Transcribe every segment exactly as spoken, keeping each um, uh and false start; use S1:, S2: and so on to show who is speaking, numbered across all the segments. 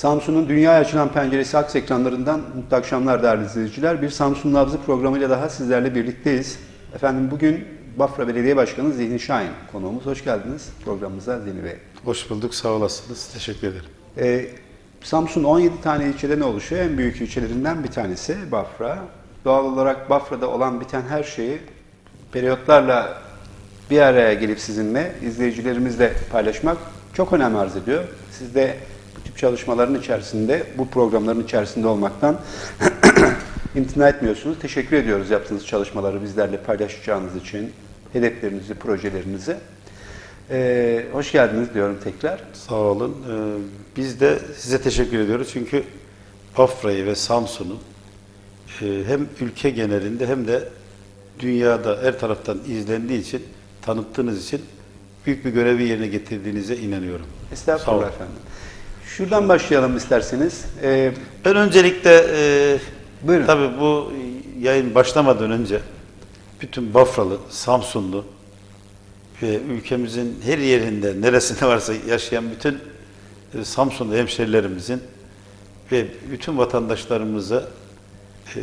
S1: Samsun'un dünyaya açılan penceresi Aks ekranlarından mutlu akşamlar değerli izleyiciler. Bir Samsun Nabzı programıyla daha sizlerle birlikteyiz. Efendim bugün Bafra Belediye Başkanı Zihni Şahin konuğumuz. Hoş geldiniz programımıza Zihni Bey.
S2: Hoş bulduk, sağ olasınız. Teşekkür ederim.
S1: Ee, Samsun on yedi tane ilçeden oluşuyor. En büyük ilçelerinden bir tanesi Bafra. Doğal olarak Bafra'da olan biten her şeyi periyotlarla bir araya gelip sizinle, izleyicilerimizle paylaşmak çok önem arz ediyor. Siz de bu tip çalışmaların içerisinde, bu programların içerisinde olmaktan imtina etmiyorsunuz. Teşekkür ediyoruz yaptığınız çalışmaları bizlerle paylaşacağınız için, hedeflerinizi, projelerinizi. Ee, hoş geldiniz diyorum tekrar.
S2: Sağ olun. Ee, biz de size teşekkür ediyoruz. Çünkü Bafra'yı ve Samsun'u e, hem ülke genelinde hem de dünyada her taraftan izlendiği için, tanıttığınız için büyük bir görevi yerine getirdiğinize inanıyorum.
S1: Estağfurullah efendim. Şuradan başlayalım isterseniz. Ee,
S2: ben öncelikle e,
S1: buyurun.
S2: Tabii bu yayın başlamadan önce bütün Bafralı, Samsunlu ve ülkemizin her yerinde, neresinde varsa yaşayan bütün e, Samsunlu hemşerilerimizin ve bütün vatandaşlarımıza e,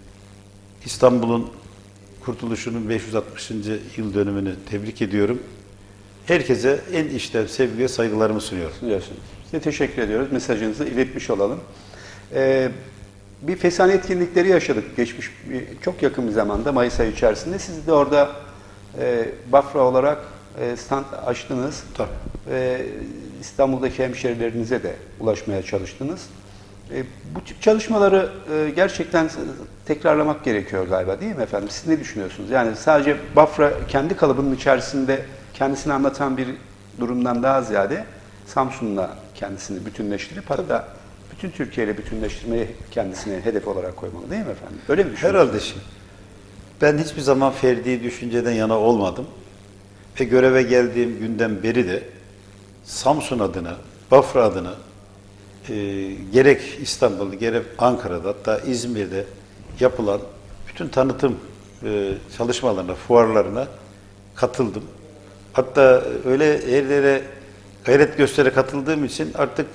S2: İstanbul'un Kurtuluşu'nun beş yüz altmışıncı yıl dönümünü tebrik ediyorum. Herkese en içten sevgi ve saygılarımı sunuyorum.
S1: Sunuyorsunuz. Size teşekkür ediyoruz. Mesajınızı iletmiş olalım. Ee, bir fesane etkinlikleri yaşadık geçmiş çok yakın bir zamanda Mayıs ayı içerisinde. Siz de orada e, Bafra olarak e, stand açtınız.
S2: Tabii.
S1: E, İstanbul'daki hemşerilerinize de ulaşmaya çalıştınız. E, bu tip çalışmaları e, gerçekten tekrarlamak gerekiyor galiba, değil mi efendim? Siz ne düşünüyorsunuz? Yani sadece Bafra kendi kalıbının içerisinde kendisini anlatan bir durumdan daha ziyade Samsun'la kendisini bütünleştirip hatta bütün Türkiye ile bütünleştirmeyi kendisine hedef olarak koymalı, değil mi efendim? Öyle mi düşünüyorsunuz?
S2: Herhalde şimdi. Ben hiçbir zaman ferdi düşünceden yana olmadım. Ve göreve geldiğim günden beri de Samsun adına, Bafra adına e, gerek İstanbul'da, gerek Ankara'da, hatta İzmir'de yapılan bütün tanıtım e, çalışmalarına, fuarlarına katıldım. Hatta öyle yerlere gayret göstere katıldığım için artık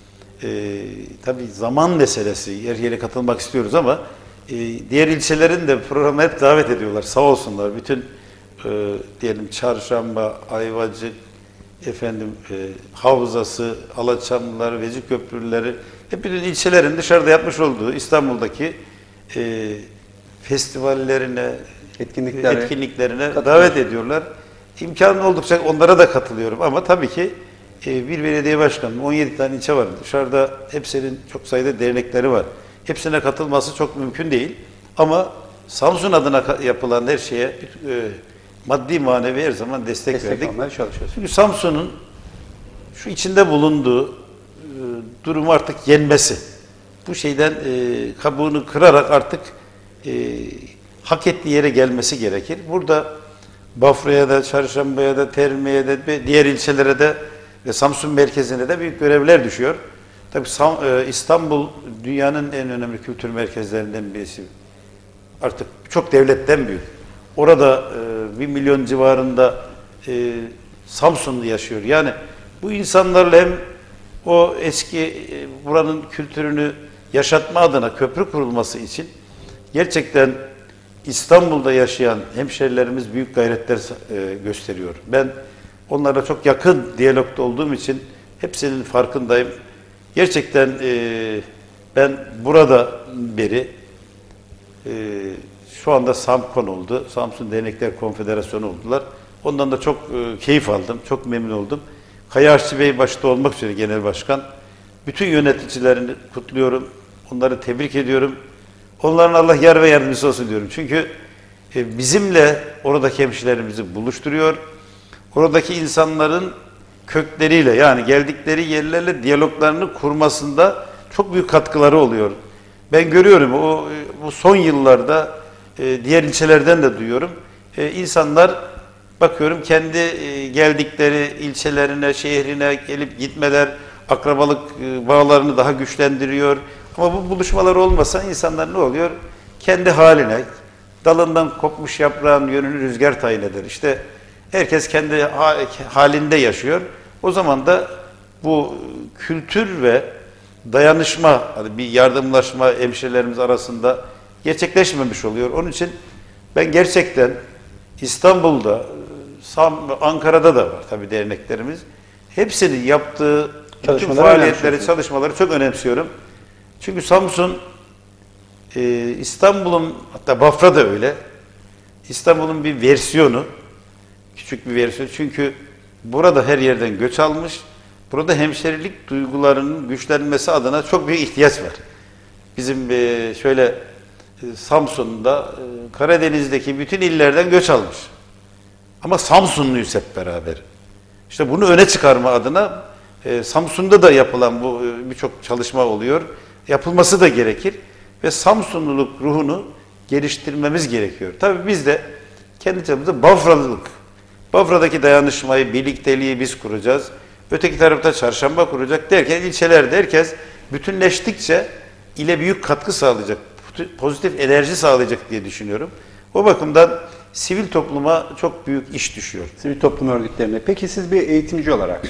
S2: e, tabii zaman meselesi, yer yere katılmak istiyoruz ama e, diğer ilçelerin de programa hep davet ediyorlar. Sağ olsunlar. Bütün e, diyelim Çarşamba, Ayvacık, efendim e, Havzası, Alaçamlılar, Veciköprüleri, hep bütün ilçelerin dışarıda yapmış olduğu İstanbul'daki e, festivallerine,
S1: Etkinliklere,
S2: etkinliklerine davet ediyorlar. İmkanı oldukça onlara da katılıyorum ama tabii ki e, bir belediye başkanı, on yedi tane ilçe var. Dışarıda hepsinin çok sayıda dernekleri var. Hepsine katılması çok mümkün değil. Ama Samsun adına yapılan her şeye e, maddi manevi her zaman destek,
S1: destek
S2: verdik.
S1: almaya çalışıyoruz.
S2: Çünkü Samsun'un şu içinde bulunduğu e, durumu artık yenmesi. Bu şeyden e, kabuğunu kırarak artık e, hak ettiği yere gelmesi gerekir. Burada Bafra'ya da, Çarşamba'ya da, Terme'ye de, diğer ilçelere de ve Samsun merkezine de büyük görevler düşüyor. Tabii İstanbul dünyanın en önemli kültür merkezlerinden birisi. Artık çok devletten büyük. Orada e, bir milyon civarında e, Samsunlu yaşıyor. Yani bu insanlarla hem o eski e, buranın kültürünü yaşatma adına köprü kurulması için gerçekten İstanbul'da yaşayan hemşerilerimiz büyük gayretler e, gösteriyor. Ben onlara çok yakın diyalogda olduğum için hepsinin farkındayım. Gerçekten e, ben burada beri e, şu anda SAMKON oldu. Samsun Dernekler Konfederasyonu oldular. Ondan da çok e, keyif aldım. Çok memnun oldum. Kaya Aşçı Bey başta olmak üzere Genel Başkan. Bütün yöneticilerini kutluyorum. Onları tebrik ediyorum. Onların Allah yar ve yardımcısı olsun diyorum. Çünkü e, bizimle oradaki hemşirelerimizi buluşturuyor. Oradaki insanların kökleriyle yani geldikleri yerlerle diyaloglarını kurmasında çok büyük katkıları oluyor. Ben görüyorum o bu son yıllarda e, diğer ilçelerden de duyuyorum. E, insanlar bakıyorum kendi e, geldikleri ilçelerine, şehrine gelip gitmeler, akrabalık e, bağlarını daha güçlendiriyor. Ama bu buluşmalar olmasa insanlar ne oluyor? Kendi haline, dalından kopmuş yaprağın yönünü rüzgar tayin eder. İşte herkes kendi halinde yaşıyor. O zaman da bu kültür ve dayanışma, hani bir yardımlaşma hemşehrilerimiz arasında gerçekleşmemiş oluyor. Onun için ben gerçekten İstanbul'da, Sam, Ankara'da da var tabii derneklerimiz. Hepsinin yaptığı bütün faaliyetleri, çalışmaları çok önemsiyorum. Çünkü Samsun, e, İstanbul'un, hatta Bafra da öyle, İstanbul'un bir versiyonu, küçük bir versiyon. Çünkü burada her yerden göç almış, burada hemşerilik duygularının güçlenmesi adına çok büyük ihtiyaç var. Bizim e, şöyle e, Samsun'da, e, Karadeniz'deki bütün illerden göç almış. Ama Samsunluyuz hep beraber. İşte bunu öne çıkarma adına e, Samsun'da da yapılan bu e, birçok çalışma oluyor. Yapılması da gerekir ve Samsunluluk ruhunu geliştirmemiz gerekiyor. Tabii biz de kendi çapımızda Bafralılık, Bafra'daki dayanışmayı, birlikteliği biz kuracağız. Öteki tarafta çarşamba kuracak derken, ilçelerde herkes bütünleştikçe ile büyük katkı sağlayacak, pozitif enerji sağlayacak diye düşünüyorum. O bakımdan sivil topluma çok büyük iş düşüyor.
S1: Sivil toplum örgütlerine. Peki siz bir eğitimci olarak,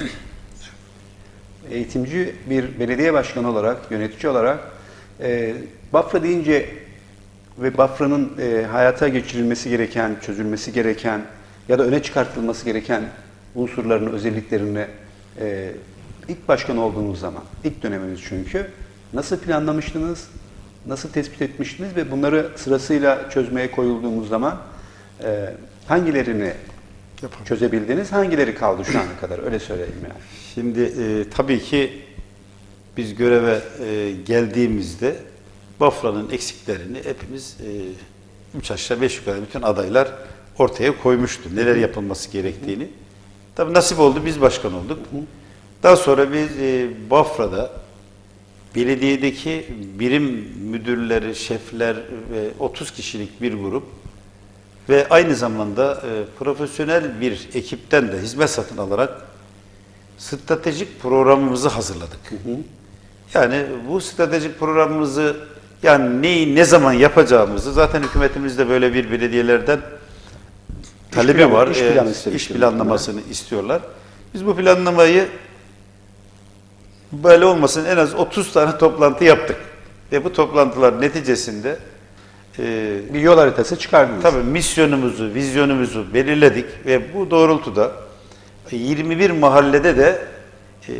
S1: eğitimci bir belediye başkanı olarak, yönetici olarak e, Bafra deyince ve Bafra'nın e, hayata geçirilmesi gereken, çözülmesi gereken ya da öne çıkartılması gereken unsurlarını, özelliklerini e, ilk başkan olduğunuz zaman, ilk döneminiz çünkü, nasıl planlamıştınız, nasıl tespit etmiştiniz ve bunları sırasıyla çözmeye koyulduğumuz zaman e, hangilerini Yapalım. çözebildiniz, hangileri kaldı şu ana kadar, öyle söyleyeyim yani.
S2: Şimdi e, tabii ki biz göreve e, geldiğimizde Bafra'nın eksiklerini hepimiz e, üç aşağı beş yukarı bütün adaylar ortaya koymuştu. Neler yapılması gerektiğini. Tabii nasip oldu, biz başkan olduk. Daha sonra biz e, Bafra'da belediyedeki birim müdürleri, şefler ve otuz kişilik bir grup ve aynı zamanda e, profesyonel bir ekipten de hizmet satın alarak stratejik programımızı hazırladık. Hı hı. Yani bu stratejik programımızı, yani neyi ne zaman yapacağımızı, zaten hükümetimizde böyle bir belediyelerden talebi
S1: plan,
S2: var.
S1: İş, plan
S2: e, iş planlamasını mi? istiyorlar. Biz bu planlamayı böyle olmasın en az otuz tane toplantı yaptık. Ve bu toplantılar neticesinde
S1: e, bir yol haritası çıkardınız.
S2: Tabii misyonumuzu, vizyonumuzu belirledik ve bu doğrultuda yirmi bir mahallede de e,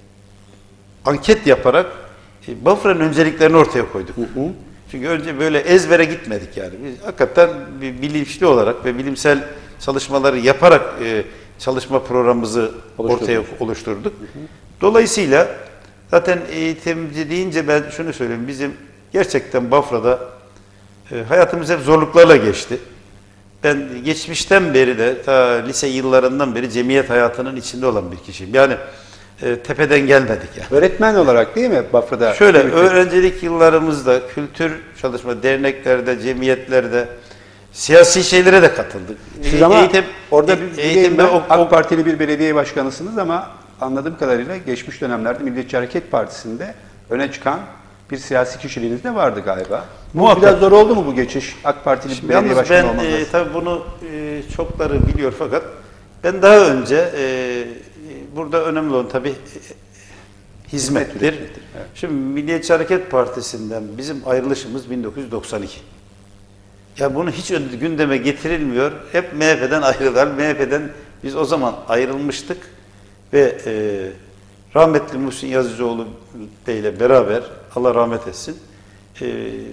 S2: anket yaparak e, Bafra'nın önceliklerini ortaya koyduk. Hı hı. Çünkü önce böyle ezbere gitmedik yani. Biz hakikaten bir bilinçli olarak ve bilimsel çalışmaları yaparak e, çalışma programımızı ortaya oluşturduk. Hı hı. Dolayısıyla zaten eğitimci deyince ben şunu söyleyeyim. Bizim gerçekten Bafra'da e, hayatımız hep zorluklarla geçti. Ben geçmişten beri de ta lise yıllarından beri cemiyet hayatının içinde olan bir kişiyim. Yani e, tepeden gelmedik yani.
S1: Öğretmen olarak değil mi Bafra'da?
S2: Şöyle öğrencilik yıllarımızda kültür çalışma, derneklerde, cemiyetlerde, siyasi şeylere de katıldık.
S1: Siz ama
S2: Eğitim,
S1: orada bir
S2: eğitimde
S1: ben,
S2: o,
S1: AK Partili bir belediye başkanısınız ama anladığım kadarıyla geçmiş dönemlerde Milliyetçi Hareket Partisi'nde öne çıkan bir siyasi kişiliğiniz de vardı galiba. Bu biraz zor oldu mu bu geçiş AK Partili bir belediye başkanı olmanız?
S2: Ben e, tabii bunu e, çokları biliyor fakat ben daha önce e, burada önemli olan tabii e, hizmettir. Evet. Şimdi Milliyetçi Hareket Partisi'nden bizim ayrılışımız bin dokuz yüz doksan iki. Ya bunu hiç gündeme getirilmiyor. Hep M H P'den ayrılar. M H P'den biz o zaman ayrılmıştık ve e, rahmetli Muhsin Yazıcıoğlu Bey ile beraber, Allah rahmet etsin, e,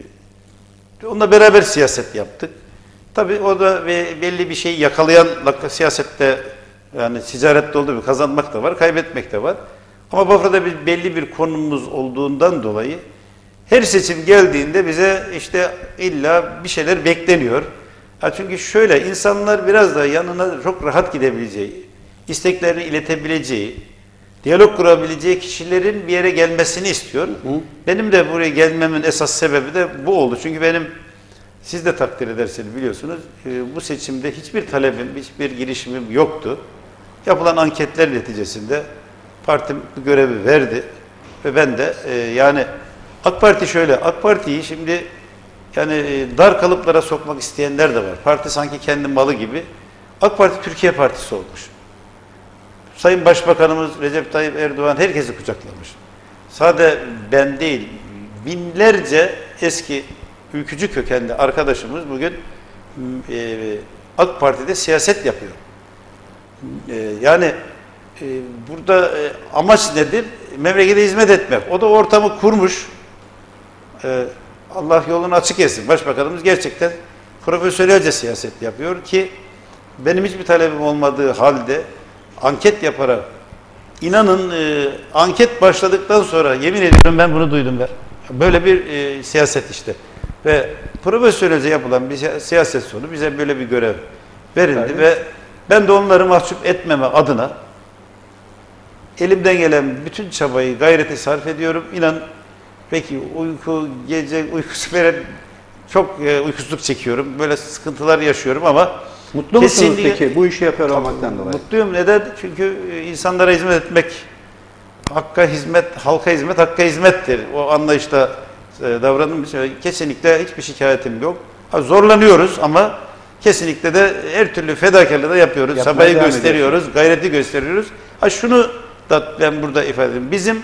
S2: onunla beraber siyaset yaptık. Tabii o da ve belli bir şeyi yakalayan siyasette, yani ticarette olduğu gibi kazanmak da var, kaybetmek de var. Ama Bafra'da bir belli bir konumumuz olduğundan dolayı her seçim geldiğinde bize işte illa bir şeyler bekleniyor. Ha çünkü şöyle, insanlar biraz da yanına çok rahat gidebileceği, isteklerini iletebileceği, diyalog kurabileceği kişilerin bir yere gelmesini istiyor. Hı hı. Benim de buraya gelmemin esas sebebi de bu oldu. Çünkü benim, siz de takdir edersiniz biliyorsunuz, bu seçimde hiçbir talebim, hiçbir girişimim yoktu. Yapılan anketler neticesinde partim bu görevi verdi ve ben de e, yani AK Parti şöyle, AK Parti'yi şimdi yani e, dar kalıplara sokmak isteyenler de var. Parti sanki kendi malı gibi. AK Parti Türkiye Partisi olmuş. Sayın Başbakanımız Recep Tayyip Erdoğan herkesi kucaklamış. Sade ben değil, binlerce eski ülkücü kökenli arkadaşımız bugün e, AK Parti'de siyaset yapıyor. E, yani e, burada e, amaç nedir? Memlekete hizmet etmek. O da ortamı kurmuş. E, Allah yolunu açık etsin. Başbakanımız gerçekten profesyonelce siyaset yapıyor ki benim hiçbir talebim olmadığı halde anket yaparak, inanın e, anket başladıktan sonra yemin ediyorum ben bunu duydum ben. Böyle bir e, siyaset işte. Ve profesyonelce yapılan bir siyaset sonu bize böyle bir görev verildi evet. Ve ben de onları mahcup etmeme adına elimden gelen bütün çabayı, gayreti sarf ediyorum. İnan peki uyku, gece uykusu veren çok e, uykusuzluk çekiyorum. Böyle sıkıntılar yaşıyorum ama
S1: mutlu musunuz peki bu işi yapıyor olmaktan dolayı?
S2: Mutluyum. Neden? Çünkü insanlara hizmet etmek, hakka hizmet, halka hizmet, hakka hizmettir. O anlayışla e, davranım kesinlikle hiçbir şikayetim yok. Ha, zorlanıyoruz ama kesinlikle de her türlü fedakarlığı da yapıyoruz. Sabayı gösteriyoruz, gayreti gösteriyoruz. Ha şunu da ben burada ifade edeyim. Bizim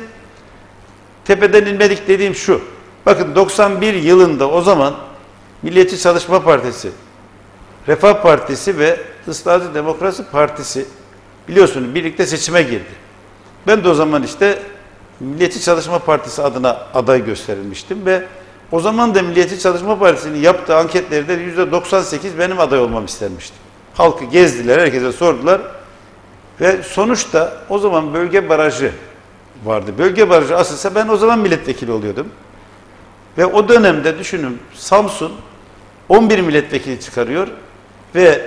S2: tepeden inmedik dediğim şu. Bakın doksan bir yılında o zaman Milliyetçi Çalışma Partisi, Refah Partisi ve Islahatçı Demokrasi Partisi biliyorsunuz birlikte seçime girdi. Ben de o zaman işte Milliyetçi Çalışma Partisi adına aday gösterilmiştim ve o zaman da Milliyetçi Çalışma Partisi'nin yaptığı anketlerde yüzde doksan sekiz benim aday olmam istenmişti. Halkı gezdiler, herkese sordular ve sonuçta o zaman bölge barajı vardı. Bölge barajı asılsa ben o zaman milletvekili oluyordum. Ve o dönemde düşünün Samsun on bir milletvekili çıkarıyor ve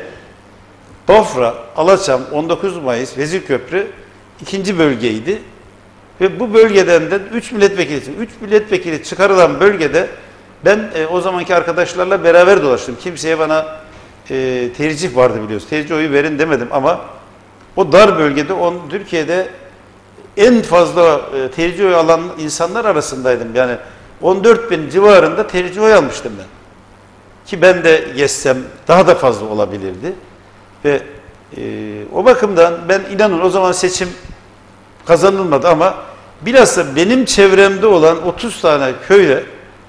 S2: Bafra, Alaçam, on dokuz Mayıs, Vezirköprü ikinci bölgeydi. Ve bu bölgeden de üç milletvekili, üç milletvekili çıkarılan bölgede ben e, o zamanki arkadaşlarla beraber dolaştım. Kimseye bana e, tercih vardı biliyorsunuz. Tercih oyu verin demedim ama o dar bölgede on, Türkiye'de en fazla e, tercih oyu alan insanlar arasındaydım. Yani on dört bin civarında tercih oy almıştım ben. Ki ben de geçsem daha da fazla olabilirdi. Ve e, o bakımdan ben inanın o zaman seçim kazanılmadı ama bilhassa benim çevremde olan otuz tane köyde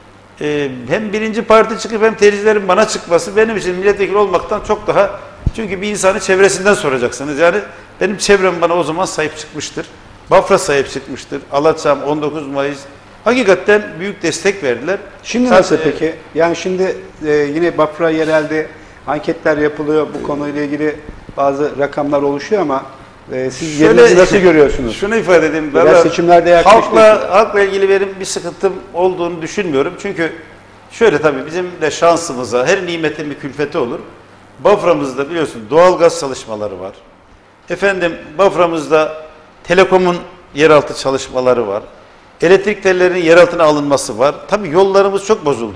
S2: e, hem birinci parti çıkıp hem tercihlerin bana çıkması benim için milletvekili olmaktan çok daha, çünkü bir insanı çevresinden soracaksınız. Yani benim çevrem bana o zaman sahip çıkmıştır. Bafra sahip çıkmıştır. Alaçam, on dokuz Mayıs hakikaten büyük destek verdiler.
S1: Şimdi
S2: Sadece,
S1: nasıl peki? Yani şimdi e, yine Bafra yerelde anketler yapılıyor. Bu konuyla ilgili bazı rakamlar oluşuyor ama e, siz
S2: şöyle,
S1: yerinizi nasıl görüyorsunuz?
S2: Şunu ifade edeyim.
S1: Biraz seçimlerde yaklaştık.
S2: Halkla, halkla ilgili benim bir sıkıntım olduğunu düşünmüyorum. Çünkü şöyle tabii bizim de şansımıza her nimetin bir külfeti olur. Bafra'mızda biliyorsun doğalgaz çalışmaları var. Efendim Bafra'mızda Telekom'un yeraltı çalışmaları var. Elektrik tellerinin yer altına alınması var. Tabii yollarımız çok bozuldu.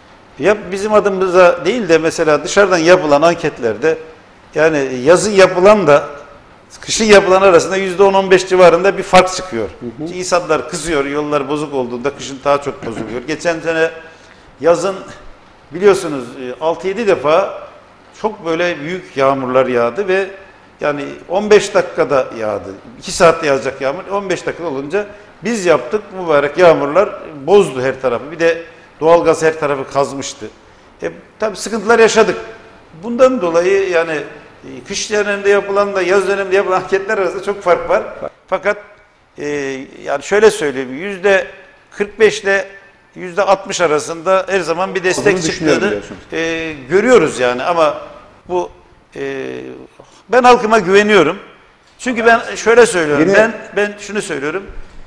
S2: Ya bizim adımıza değil de mesela dışarıdan yapılan anketlerde yani yazın yapılan da kışın yapılan arasında yüzde on on beş civarında bir fark çıkıyor. Hı hı. İnsanlar kızıyor yollar bozuk olduğunda, kışın daha çok bozuluyor. Geçen sene yazın biliyorsunuz altı yedi defa çok böyle büyük yağmurlar yağdı ve yani on beş dakikada yağdı. iki saatte yağacak yağmur on beş dakika olunca biz yaptık, mübarek yağmurlar bozdu her tarafı. Bir de doğalgaz her tarafı kazmıştı. E, tabii sıkıntılar yaşadık. Bundan dolayı yani kış döneminde yapılan da yaz döneminde yapılan anketler arasında çok fark var. Fakat e, yani şöyle söyleyeyim, yüzde kırk beş ile yüzde altmış arasında her zaman bir destek çıktığını e, görüyoruz yani. Ama bu e, ben halkıma güveniyorum. Çünkü ben şöyle söylüyorum, Yine... ben ben şunu söylüyorum.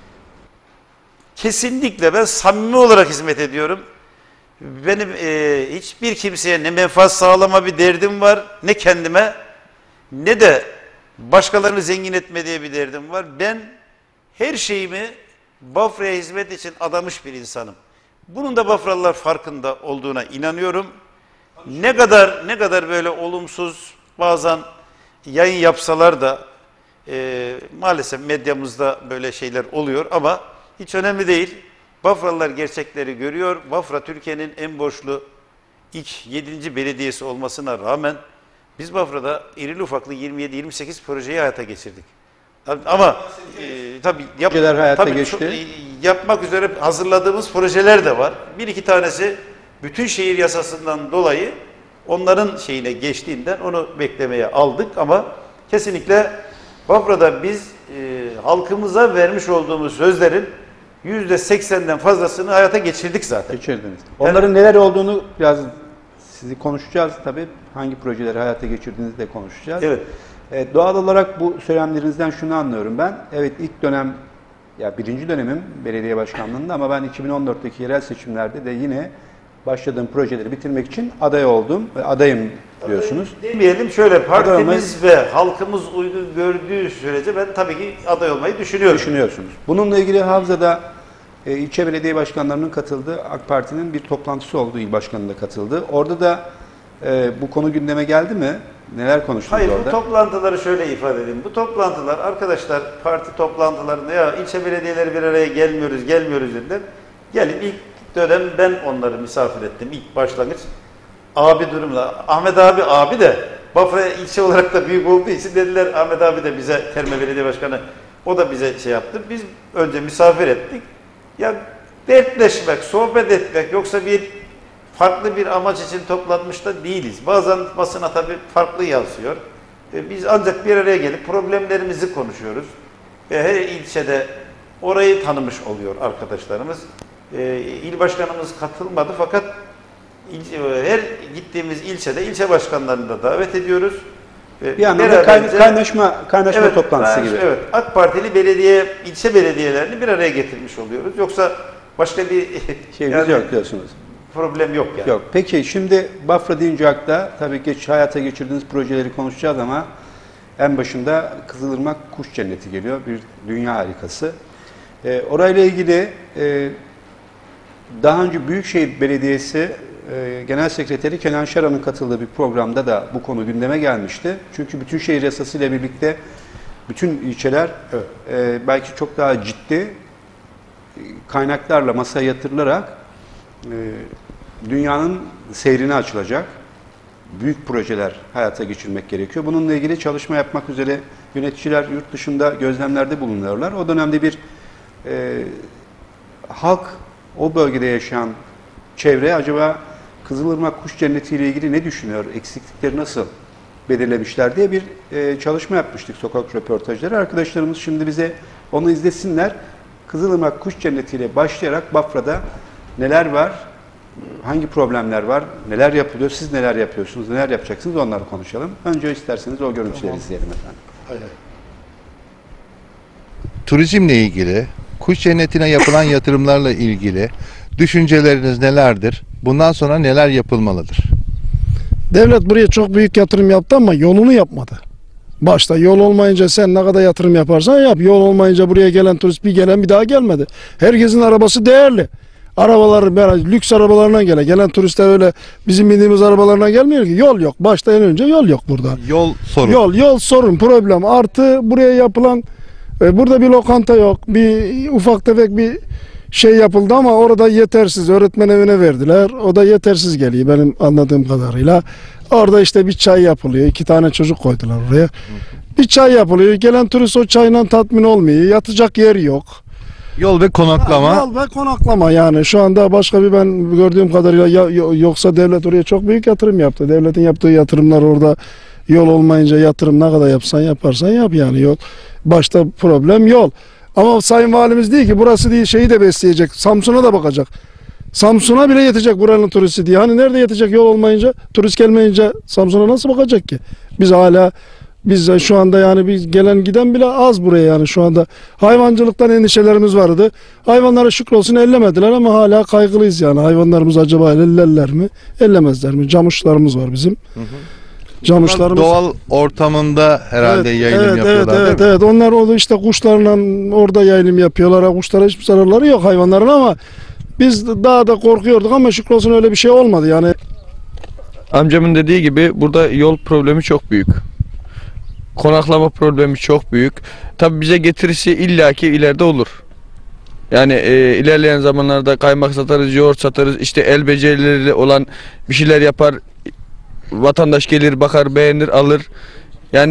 S2: Kesinlikle ben samimi olarak hizmet ediyorum. Benim e, hiçbir kimseye ne menfaat sağlama bir derdim var, ne kendime, ne de başkalarını zengin etme diye bir derdim var. Ben her şeyimi Bafra'ya hizmet için adamış bir insanım. Bunun da Bafralılar farkında olduğuna inanıyorum. Ne kadar ne kadar böyle olumsuz bazen yayın yapsalar da e, maalesef medyamızda böyle şeyler oluyor ama hiç önemli değil. Bafralılar gerçekleri görüyor. Bafra Türkiye'nin en borçlu ilk yedinci belediyesi olmasına rağmen biz Bafra'da irili ufaklı yirmi yedi yirmi sekiz projeyi hayata geçirdik. Ama e, tabii, yap,
S1: hayata
S2: tabii
S1: geçti.
S2: Çok, yapmak üzere hazırladığımız projeler de var. Bir iki tanesi bütün şehir yasasından dolayı onların şeyine geçtiğinden onu beklemeye aldık ama kesinlikle Bafra'da biz e, halkımıza vermiş olduğumuz sözlerin yüzde seksenden fazlasını hayata geçirdik zaten.
S1: Geçirdiniz. Onların yani, neler olduğunu biraz sizi konuşacağız tabii. Hangi projeleri hayata geçirdiğinizi de konuşacağız.
S2: Evet.
S1: E, doğal olarak bu söylemlerinizden şunu anlıyorum ben. Evet, ilk dönem, ya birinci dönemim belediye başkanlığında ama ben iki bin on dörtteki yerel seçimlerde de yine başladığım projeleri bitirmek için aday oldum ve adayım diyorsunuz.
S2: Demeyelim şöyle, partimiz ve halkımız uygun gördüğü sürece ben tabii ki aday olmayı düşünüyorum.
S1: Düşünüyorsunuz. Bununla ilgili Havza'da e, ilçe belediye başkanlarının katıldığı AK Parti'nin bir toplantısı oldu, il başkanı da katıldı. Orada da e, bu konu gündeme geldi mi? Neler konuştunuz
S2: Hayır,
S1: orada?
S2: Hayır, bu toplantıları şöyle ifade edeyim. Bu toplantılar arkadaşlar parti toplantılarında ya ilçe belediyeleri bir araya gelmiyoruz, gelmiyoruz dediler. Gelin ilk dönem ben onları misafir ettim. İlk başlangıç abi durumla. Ahmet abi abi de Bafra ilçe olarak da büyük olduğu için dediler Ahmet abi de bize, Terme Belediye Başkanı, o da bize şey yaptı. Biz önce misafir ettik. Ya dertleşmek, sohbet etmek, yoksa bir farklı bir amaç için toplanmış da değiliz. Bazen basına tabii farklı yansıyor. E, biz ancak bir araya gelip problemlerimizi konuşuyoruz. E, her ilçede orayı tanımış oluyor arkadaşlarımız. E, il başkanımız katılmadı fakat il, her gittiğimiz ilçede ilçe başkanlarını da davet ediyoruz. E,
S1: bir anlamda kay, kaynaşma, kaynaşma evet, toplantısı gibi.
S2: Evet, AK Partili belediye, ilçe belediyelerini bir araya getirmiş oluyoruz. Yoksa başka bir
S1: şeyimiz yani, yok diyorsunuz.
S2: Problem yok yani.
S1: Yok. Peki şimdi Bafra deyince akla tabii geç hayata geçirdiğiniz projeleri konuşacağız ama en başında Kızılırmak Kuş Cenneti geliyor. Bir dünya harikası. E, orayla ilgili e, daha önce Büyükşehir Belediyesi e, Genel Sekreteri Kenan Şaran'ın katıldığı bir programda da bu konu gündeme gelmişti. Çünkü bütün şehir yasası ile birlikte bütün ilçeler evet. e, belki çok daha ciddi kaynaklarla masaya yatırılarak e, dünyanın seyrine açılacak büyük projeler hayata geçirmek gerekiyor. Bununla ilgili çalışma yapmak üzere yöneticiler yurt dışında gözlemlerde bulunuyorlar. O dönemde bir e, halk, o bölgede yaşayan çevre acaba Kızılırmak Kuş Cenneti ile ilgili ne düşünüyor, eksiklikleri nasıl belirlemişler diye bir e, çalışma yapmıştık, sokak röportajları. Arkadaşlarımız şimdi bize onu izlesinler. Kızılırmak Kuş Cenneti ile başlayarak Bafra'da neler var, hangi problemler var, neler yapılıyor, siz neler yapıyorsunuz, neler yapacaksınız, onları konuşalım. Önce isterseniz o görüntüleri tamam. izleyelim efendim.
S2: Hayır.
S3: Turizmle ilgili, kuş cennetine yapılan yatırımlarla ilgili düşünceleriniz nelerdir? Bundan sonra neler yapılmalıdır?
S4: Devlet buraya çok büyük yatırım yaptı ama yolunu yapmadı. Başta yol olmayınca sen ne kadar yatırım yaparsan yap. Yol olmayınca buraya gelen turist bir gelen bir daha gelmedi. Herkesin arabası değerli. Arabalar, yani lüks arabalarına gele. Gelen turistler öyle bizim bindiğimiz arabalarına gelmiyor ki. Yol yok. Başta en önce yol yok burada.
S3: Yol sorun.
S4: Yol, yol sorun, problem. Artı buraya yapılan, e, burada bir lokanta yok. Bir ufak tefek bir şey yapıldı ama orada yetersiz. Öğretmen evine verdiler. O da yetersiz geliyor benim anladığım kadarıyla. Orada işte bir çay yapılıyor. İki tane çocuk koydular oraya. Bir çay yapılıyor. Gelen turist o çayla tatmin olmuyor. Yatacak yer yok.
S3: Yol ve konaklama.
S4: Ha, yol ve konaklama yani. Şu anda başka bir ben gördüğüm kadarıyla ya, yoksa devlet oraya çok büyük yatırım yaptı. Devletin yaptığı yatırımlar orada yol olmayınca yatırım ne kadar yapsan yaparsan yap yani yol. Başta problem yol. Ama Sayın Valimiz değil ki burası değil şeyi de besleyecek. Samsun'a da bakacak. Samsun'a bile yetecek buranın turisti diye. Hani nerede yetecek yol olmayınca, turist gelmeyince Samsun'a nasıl bakacak ki? Biz hala biz şu anda yani biz gelen giden bile az buraya yani şu anda. Hayvancılıktan endişelerimiz vardı. Hayvanlara şükrolsun ellemediler ama hala kaygılıyız yani. Hayvanlarımız acaba ellerler mi? Ellemezler mi? Camışlarımız var bizim. Hı hı. Camışlarımız
S3: doğal ortamında herhalde evet, yayılım
S4: evet,
S3: yapıyorlar
S4: evet,
S3: değil
S4: evet,
S3: mi?
S4: Evet, onlar orada işte kuşlarla orada yayılım yapıyorlar. Kuşlara hiçbir zararları yok hayvanların ama biz daha da korkuyorduk ama şükrolsun öyle bir şey olmadı yani.
S5: Amcamın dediği gibi burada yol problemi çok büyük. Konaklama problemi çok büyük. Tabii bize getirisi illaki ileride olur. Yani e, ilerleyen zamanlarda kaymak satarız, yoğurt satarız, işte el becerileri olan bir şeyler yapar. Vatandaş gelir, bakar, beğenir, alır. Yani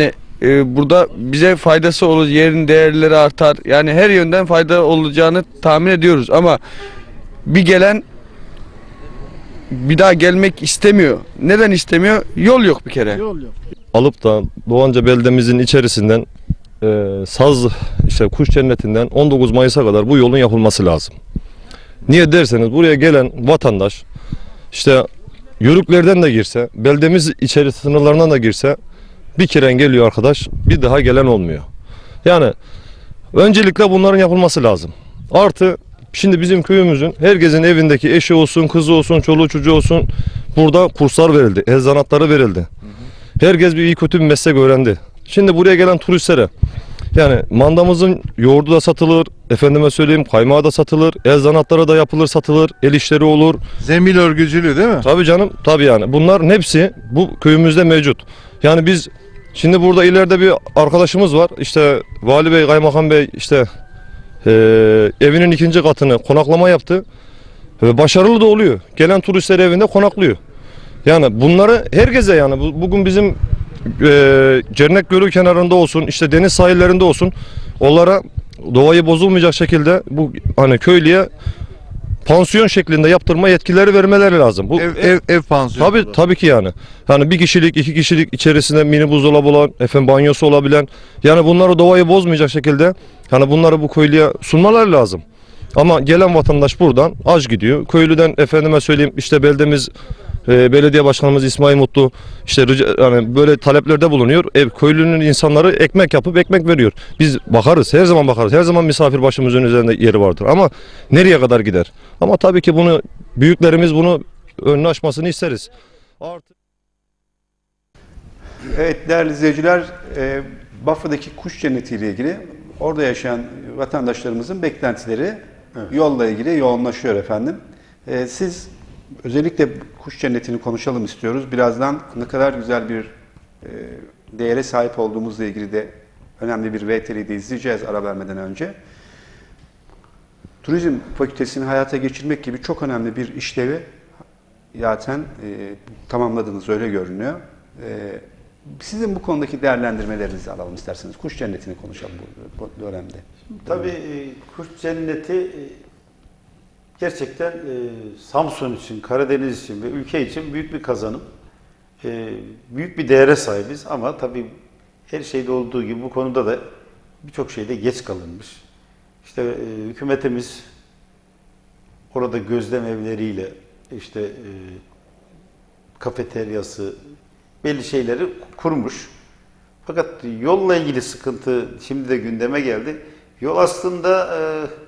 S5: e, burada bize faydası olur, yerin değerleri artar. Yani her yönden fayda olacağını tahmin ediyoruz ama bir gelen bir daha gelmek istemiyor. Neden istemiyor? Yol yok bir kere.
S4: Yol yok.
S6: Alıp da Doğanca beldemizin içerisinden e, Saz işte Kuş Cenneti'nden on dokuz Mayıs'a kadar bu yolun yapılması lazım. Niye derseniz buraya gelen vatandaş işte Yörüklerden de girse, beldemiz içeri sınırlarından da girse bir kere geliyor arkadaş, bir daha gelen olmuyor. Yani öncelikle bunların yapılması lazım. Artı şimdi bizim köyümüzün herkesin evindeki eşi olsun, kızı olsun, çoluğu çocuğu olsun burada kurslar verildi, el zanatları verildi. Herkes bir iyi kötü bir meslek öğrendi. Şimdi buraya gelen turistlere yani mandamızın yoğurdu da satılır, efendime söyleyeyim kaymağı da satılır, el zanatları da yapılır satılır, el işleri olur.
S3: Zembil örgücülüğü değil mi?
S6: Tabii canım, tabii yani bunların hepsi bu köyümüzde mevcut. Yani biz şimdi burada ileride bir arkadaşımız var, işte Vali Bey, Kaymakam Bey işte e, evinin ikinci katını konaklama yaptı ve başarılı da oluyor. Gelen turistler evinde konaklıyor. Yani bunları herkese yani bu- bugün bizim e, Cernek Gölü kenarında olsun, işte deniz sahillerinde olsun, onlara doğayı bozulmayacak şekilde bu hani köylüye pansiyon şeklinde yaptırma yetkileri vermeleri lazım. Bu
S3: Ev, ev, ev pansiyonu.
S6: tabii tabii ki yani. Yani bir kişilik, iki kişilik içerisinde mini buzdolabı olan, efendim banyosu olabilen, yani bunları doğayı bozmayacak şekilde hani bunları bu köylüye sunmaları lazım. Ama gelen vatandaş buradan aç gidiyor. Köylüden efendime söyleyeyim işte beldemiz e, belediye başkanımız İsmail Mutlu işte rica- yani böyle taleplerde bulunuyor. Ev köylünün insanları ekmek yapıp ekmek veriyor. Biz bakarız, her zaman bakarız. Her zaman misafir başımızın üzerinde yeri vardır. Ama nereye kadar gider? Ama tabii ki bunu büyüklerimiz bunu önünü açmasını isteriz. Artı
S1: Evet değerli izleyiciler, e, Bafra'daki kuş cenneti ile ilgili orada yaşayan vatandaşlarımızın beklentileri yolla ilgili yoğunlaşıyor efendim. E, siz özellikle kuş cennetini konuşalım istiyoruz. Birazdan ne kadar güzel bir e, değere sahip olduğumuzla ilgili de önemli bir V T R'de izleyeceğiz ara vermeden önce. Turizm fakültesini hayata geçirmek gibi çok önemli bir işlevi zaten e, tamamladınız, öyle görünüyor. E, Sizin bu konudaki değerlendirmelerinizi alalım isterseniz. Kuş cennetini konuşalım bu, bu dönemde.
S2: Tabii e, Kuş Cenneti e, gerçekten e, Samsun için, Karadeniz için ve ülke için büyük bir kazanım. E, büyük bir değere sahibiz ama tabii her şeyde olduğu gibi bu konuda da birçok şeyde geç kalınmış. İşte e, hükümetimiz orada gözlem evleriyle işte e, kafeteryası belli şeyleri kurmuş. Fakat yolla ilgili sıkıntı şimdi de gündeme geldi. Yol aslında e,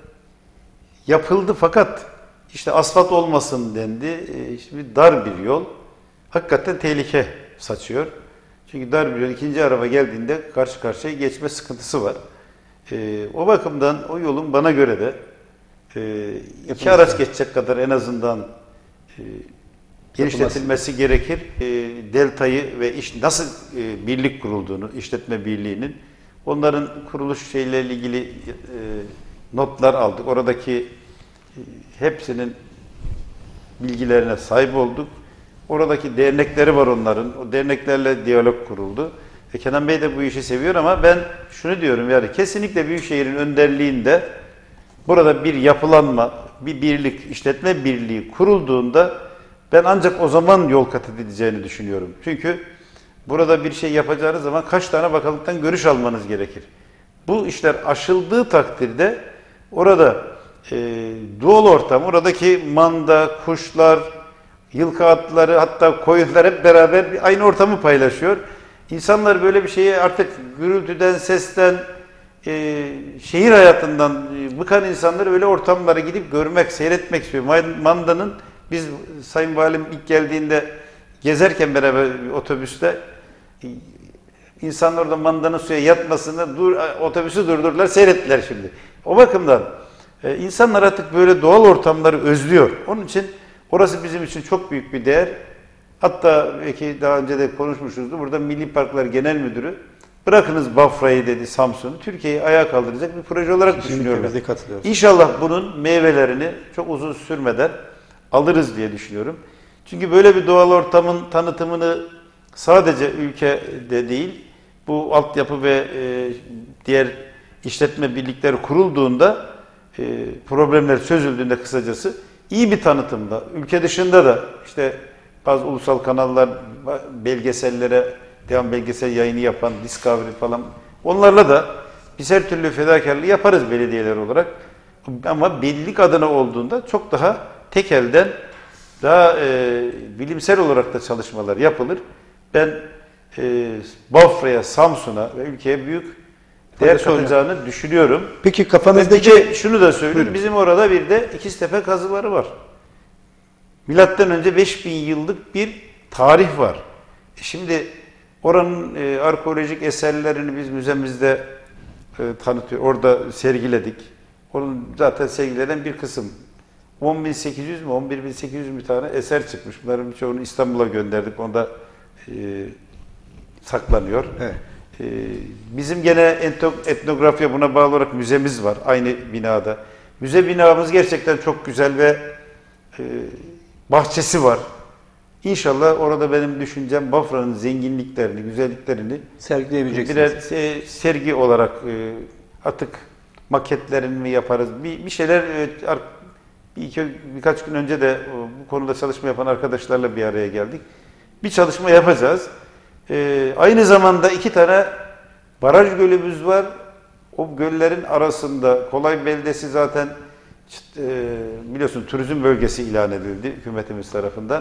S2: yapıldı fakat işte asfalt olmasın dendi. E, şimdi dar bir yol. Hakikaten tehlike saçıyor. Çünkü dar bir yol, ikinci araba geldiğinde karşı karşıya geçme sıkıntısı var. E, o bakımdan o yolun bana göre de e, iki araç geçecek kadar en azından e, genişletilmesi gerekir. E, Delta'yı ve iş nasıl e, birlik kurulduğunu, işletme birliğinin onların kuruluş şeylerle ilgili e, notlar aldık. Oradaki e, hepsinin bilgilerine sahip olduk. Oradaki dernekleri var onların. O derneklerle diyalog kuruldu. E, Kenan Bey de bu işi seviyor ama ben şunu diyorum yani kesinlikle Büyükşehir'in önderliğinde burada bir yapılanma, bir birlik, işletme birliği kurulduğunda ben ancak o zaman yol kat edileceğini düşünüyorum. Çünkü burada bir şey yapacağınız zaman kaç tane bakanlıktan görüş almanız gerekir. Bu işler aşıldığı takdirde orada e, doğal ortam, oradaki manda, kuşlar, yılkı atları hatta koyunlar hep beraber bir aynı ortamı paylaşıyor. İnsanlar böyle bir şeye artık gürültüden, sesten, e, şehir hayatından e, bıkan insanlar öyle ortamlara gidip görmek, seyretmek istiyor. Mandanın biz Sayın Valim ilk geldiğinde gezerken beraber otobüste insanlar orada mandanın suya yatmasını dur, otobüsü durdurdular, seyrettiler şimdi. O bakımdan e, insanlar artık böyle doğal ortamları özlüyor. Onun için orası bizim için çok büyük bir değer. Hatta belki daha önce de konuşmuşuzdu. Burada Milli Parklar Genel Müdürü bırakınız Bafra'yı dedi, Samsun'u Türkiye'yi ayağa kaldıracak bir proje olarak düşünüyorum.
S1: Biz de katılıyoruz.
S2: İnşallah bunun meyvelerini çok uzun sürmeden alırız diye düşünüyorum. Çünkü böyle bir doğal ortamın tanıtımını sadece ülkede değil, bu altyapı ve e, diğer işletme birlikleri kurulduğunda, e, problemler çözüldüğünde kısacası iyi bir tanıtımda, ülke dışında da işte bazı ulusal kanallar belgesellere, devam belgesel yayını yapan, Discovery falan, onlarla da biz her türlü fedakarlığı yaparız belediyeler olarak. Ama bellilik adına olduğunda çok daha tek elden, daha e, bilimsel olarak da çalışmalar yapılır. Ben e, Bafra'ya, Samsun'a ve ülkeye büyük değer katacağını düşünüyorum.
S1: Peki kafanızdaki...
S2: Ve şunu da söyleyeyim,
S1: Buyurun.
S2: bizim orada bir de İkiztepe kazıları var. Milattan önce beş bin yıllık bir tarih var. E şimdi oranın e, arkeolojik eserlerini biz müzemizde e, tanıtıyor, orada sergiledik. Onun zaten sergilenen bir kısım. on bin sekiz yüz mü, on bir bin sekiz yüz bir tane eser çıkmış. Bunların birçoğunu İstanbul'a gönderdik. Onda e, saklanıyor.
S1: Evet.
S2: E, bizim gene etnografya buna bağlı olarak müzemiz var. Aynı binada. Müze binamız gerçekten çok güzel ve e, bahçesi var. İnşallah orada benim düşüncem Bafra'nın zenginliklerini, güzelliklerini
S1: sergileyebileceksiniz.
S2: birer e, sergi olarak e, artık maketlerini mi yaparız? Bir, bir şeyler e, bir iki, birkaç gün önce de bu konuda çalışma yapan arkadaşlarla bir araya geldik. Bir çalışma yapacağız. E, aynı zamanda iki tane baraj gölümüz var. O göllerin arasında Kolay Beldesi zaten e, biliyorsun turizm bölgesi ilan edildi hükümetimiz tarafından.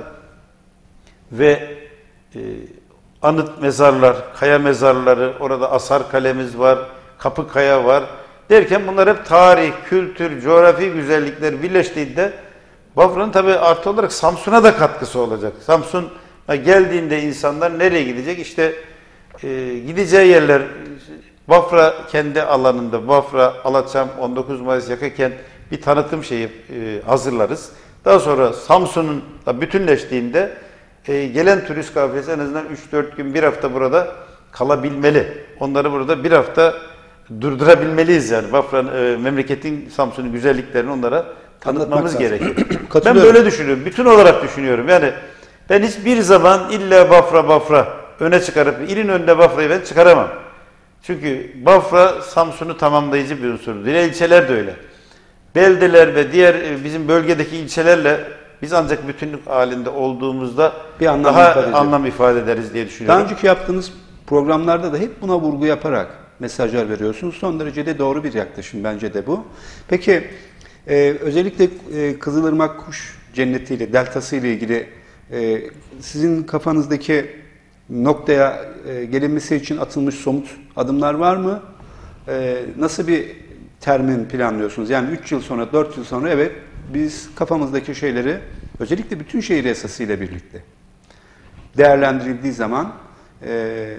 S2: Ve e, anıt mezarlar, kaya mezarları, orada Asar Kalemiz var, Kapıkaya var. Derken bunlar hep tarih, kültür, coğrafi güzellikler birleştiğinde Bafra'nın tabii artı olarak Samsun'a da katkısı olacak. Samsun'a geldiğinde insanlar nereye gidecek? İşte e, gideceği yerler, Bafra kendi alanında, Bafra, Alaçam, on dokuz Mayıs Yakakent bir tanıtım şeyi e, hazırlarız. Daha sonra Samsun'unla bütünleştiğinde e, gelen turist kafilesi en azından üç dört gün, bir hafta burada kalabilmeli. Onları burada bir hafta durdurabilmeliyiz yani. Bafra'nın, e, memleketin, Samsun'un güzelliklerini onlara tanıtmamız gerekiyor. Ben böyle düşünüyorum. Bütün olarak düşünüyorum. Yani ben hiçbir zaman illa Bafra Bafra öne çıkarıp ilin önünde Bafra'yı ben çıkaramam. Çünkü Bafra Samsun'u tamamlayıcı bir unsurdur. Diğer ilçeler de öyle. Beldeler ve diğer e, bizim bölgedeki ilçelerle biz ancak bütünlük halinde olduğumuzda
S1: bir anlam
S2: daha
S1: ifade
S2: anlam ifade ederiz diye düşünüyorum.
S1: Daha önceki yaptığınız programlarda da hep buna vurgu yaparak mesajlar veriyorsunuz. Son derece de doğru bir yaklaşım bence de bu. Peki e, özellikle e, Kızılırmak Kuş Cenneti ile deltası ile ilgili e, sizin kafanızdaki noktaya e, gelinmesi için atılmış somut adımlar var mı? E, nasıl bir termin planlıyorsunuz? Yani üç yıl sonra, dört yıl sonra evet biz kafamızdaki şeyleri özellikle bütün şehir esasıyla birlikte değerlendirildiği zaman e,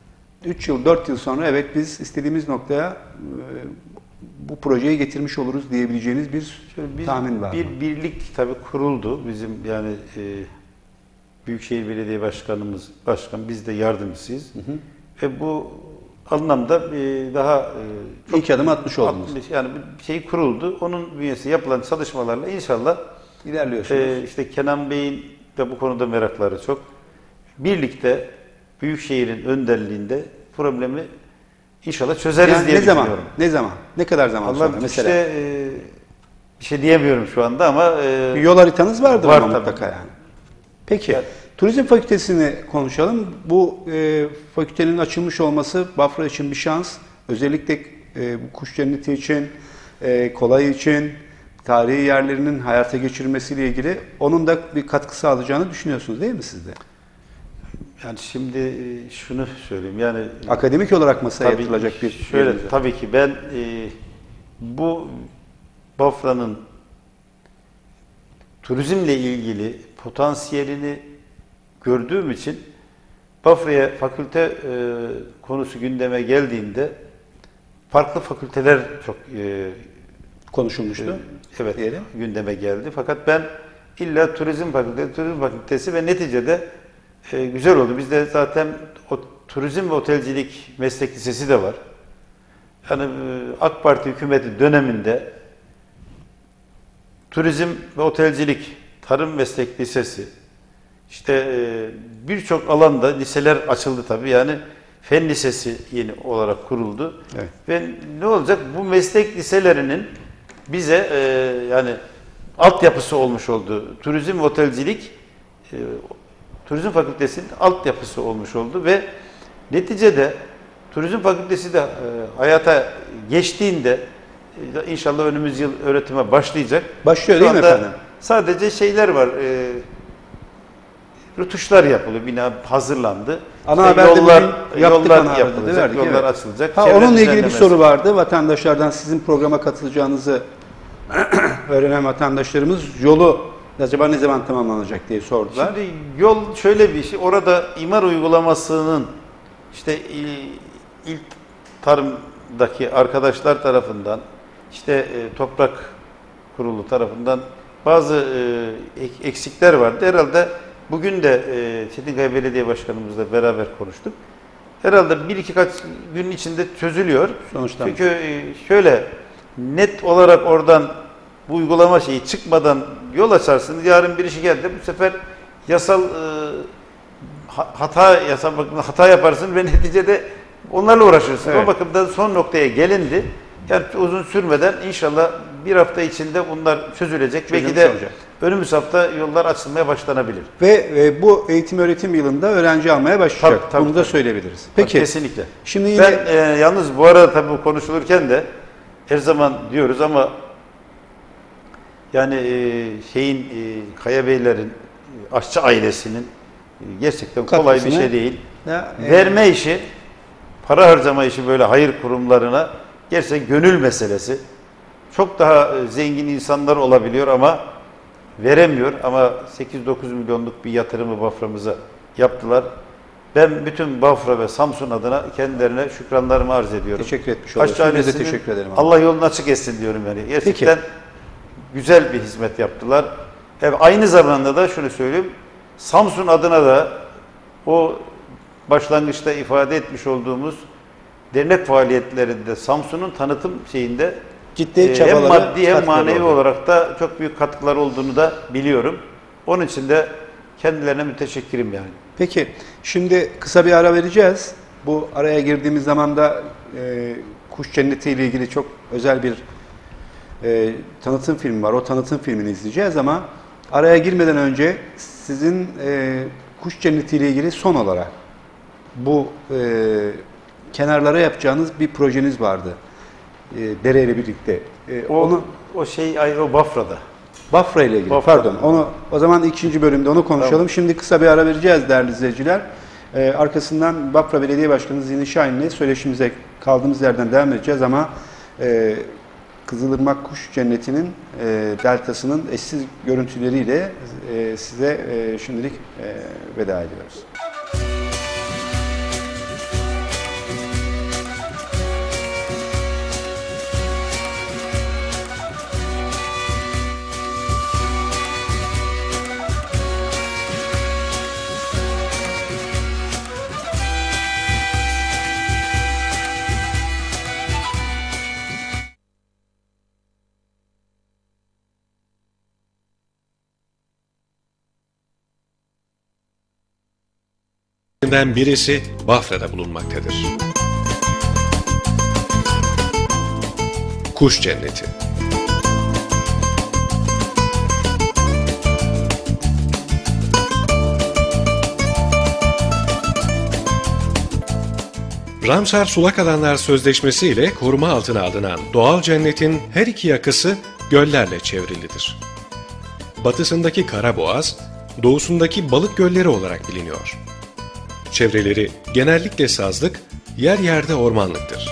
S1: üç yıl, dört yıl sonra evet biz istediğimiz noktaya e, bu projeyi getirmiş oluruz diyebileceğiniz bir
S2: Şöyle biz,
S1: tahmin var
S2: bir
S1: mı?
S2: birlik tabii kuruldu. Bizim yani e, Büyükşehir Belediye Başkanımız, başkan biz de yardımcısıyız. Hı hı. Ve bu anlamda e, daha e, çok
S1: İlk adım atmış oldunuz.
S2: atmış, yani bir şey kuruldu. Onun bünyesinde yapılan çalışmalarla inşallah
S1: İlerliyorsunuz.
S2: e, işte Kenan Bey'in de bu konuda merakları çok. Birlikte Büyükşehir'in önderliğinde problemi inşallah çözeriz
S1: yani
S2: diye
S1: ne zaman?
S2: düşünüyorum.
S1: Ne zaman? Ne kadar zaman
S2: Allah
S1: sonra mesela?
S2: işte e, bir şey diyemiyorum şu anda ama e,
S1: bir yol haritanız vardır
S2: var
S1: ama mutlaka
S2: tabii.
S1: yani. Peki,
S2: Yani,
S1: turizm fakültesini konuşalım. Bu e, fakültenin açılmış olması Bafra için bir şans. Özellikle e, bu kuş cenneti için, e, kolay için, tarihi yerlerinin hayata geçirilmesiyle ilgili onun da bir katkı sağlayacağını düşünüyorsunuz değil mi siz de?
S2: Yani şimdi şunu söyleyeyim yani
S1: akademik olarak masaya
S2: tabii,
S1: yatırılacak bir
S2: şöyle
S1: yerinize.
S2: tabii ki ben e, bu Bafra'nın turizmle ilgili potansiyelini gördüğüm için Bafra'ya fakülte e, konusu gündeme geldiğinde farklı fakülteler çok e,
S1: konuşulmuştu.
S2: E, evet
S1: diyelim.
S2: gündeme geldi. Fakat ben illa turizm fakültesi, turizm fakültesi ve neticede e, güzel oldu. Bizde zaten o, turizm ve otelcilik meslek lisesi de var. Yani e, AK Parti hükümeti döneminde turizm ve otelcilik, tarım meslek lisesi, işte e, birçok alanda liseler açıldı tabii. Yani Fen Lisesi yeni olarak kuruldu.
S1: Evet.
S2: Ve ne olacak? Bu meslek liselerinin bize e, yani altyapısı olmuş oldu. Turizm ve otelcilik e, Turizm Fakültesi'nin altyapısı olmuş oldu ve neticede Turizm Fakültesi de e, hayata geçtiğinde e, inşallah önümüz yıl öğretime başlayacak.
S1: Başlıyor
S2: Şu
S1: değil mi
S2: anda
S1: efendim?
S2: Sadece şeyler var. E, rötuşlar yapılıyor. Bina hazırlandı.
S1: Ana
S2: İşte
S1: haberde
S2: yollar,
S1: bugün yaptık
S2: yollar
S1: ana haberde de
S2: yapılacak,
S1: verdik,
S2: yollar
S1: evet.
S2: açılacak.
S1: Ha,
S2: çevre
S1: onunla ilgili bir
S2: düzenlemesi.
S1: soru vardı. Vatandaşlardan sizin programa katılacağınızı öğrenen vatandaşlarımız yolu acaba ne zaman tamamlanacak diye sordular.
S2: Şimdi yol şöyle bir şey. Orada imar uygulamasının işte il, ilk tarımdaki arkadaşlar tarafından işte e, toprak kurulu tarafından bazı e, ek- eksikler vardı. Herhalde bugün de e, Çetinkaya Belediye Başkanımızla beraber konuştuk. Herhalde bir iki kaç gün içinde çözülüyor.
S1: Sonuçta.
S2: Çünkü e, şöyle net olarak oradan bu uygulama şeyi çıkmadan yol açarsınız. Yarın birisi geldi. Bu sefer yasal e, ha- hata yasal bakımdan hata yaparsın ve neticede onlarla uğraşırsın.
S1: Evet.
S2: O bakımdan son noktaya gelindi. Yani uzun sürmeden inşallah bir hafta içinde bunlar çözülecek. Belki
S1: Çözülmüş
S2: de
S1: olacak.
S2: önümüz hafta yollar açılmaya başlanabilir.
S1: Ve e, bu eğitim öğretim yılında öğrenci almaya başlayacak.
S2: Tabii, tabii,
S1: Bunu da
S2: tabii.
S1: söyleyebiliriz.
S2: Tabii,
S1: Peki.
S2: kesinlikle.
S1: Şimdi yine
S2: Ben e, yalnız bu arada tabii bu konuşulurken de her zaman diyoruz ama yani e, şeyin e, Kaya Beylerin e, aşçı ailesinin e, gerçekten kolay bir
S1: Katkısını-
S2: şey değil.
S1: Ya, e,
S2: Verme işi, para harcama işi böyle hayır kurumlarına gerçekten gönül meselesi. Çok daha e, zengin insanlar olabiliyor ama veremiyor. Ama sekiz dokuz milyonluk bir yatırımı Bafra'mıza yaptılar. Ben bütün Bafra ve Samsun adına kendilerine şükranlarımı arz ediyorum.
S1: Teşekkür etmiş
S2: Aşçı
S1: oluyorsunuz. Biz de
S2: ailesinin
S1: teşekkür ederim.
S2: Allah yolunu açık etsin diyorum yani. Gerçekten güzel bir hizmet yaptılar. Evet, aynı zamanda da şunu söyleyeyim. Samsun adına da o başlangıçta ifade etmiş olduğumuz dernek faaliyetlerinde Samsun'un tanıtım şeyinde
S1: ciddi
S2: e, hem
S1: çabaları,
S2: maddi hem
S1: katkıları
S2: manevi
S1: oldu.
S2: olarak da çok büyük katkılar olduğunu da biliyorum. Onun için de kendilerine müteşekkirim yani.
S1: Peki, şimdi kısa bir ara vereceğiz. Bu araya girdiğimiz zaman da e, Kuş Cenneti ile ilgili çok özel bir e, tanıtım filmi var. O tanıtım filmini izleyeceğiz ama araya girmeden önce sizin e, Kuş Cenneti ile ilgili son olarak bu e, kenarlara yapacağınız bir projeniz vardı. E, Dere ile birlikte. E,
S2: O,
S1: onu
S2: o şey ayrı o Bafra'da.
S1: Bafra ile ilgili.
S2: Bafra.
S1: Pardon. Onu o zaman ikinci bölümde onu konuşalım.
S2: Tamam.
S1: Şimdi kısa bir ara vereceğiz değerli izleyiciler. Ee, arkasından Bafra Belediye Başkanı Zihni Şahin'le söyleşimize kaldığımız yerden devam edeceğiz ama e, Kızılırmak Kuş Cenneti'nin e, deltasının eşsiz görüntüleriyle e, size e, şimdilik e, veda ediyoruz.
S7: birisi Bafra'da bulunmaktadır. Kuş Cenneti. Ramsar Sulak Alanlar Sözleşmesi ile koruma altına alınan doğal cennetin her iki yakası göllerle çevrilidir. Batısındaki Karaboğaz, doğusundaki Balık Gölleri olarak biliniyor. Çevreleri genellikle sazlık, yer yerde ormanlıktır.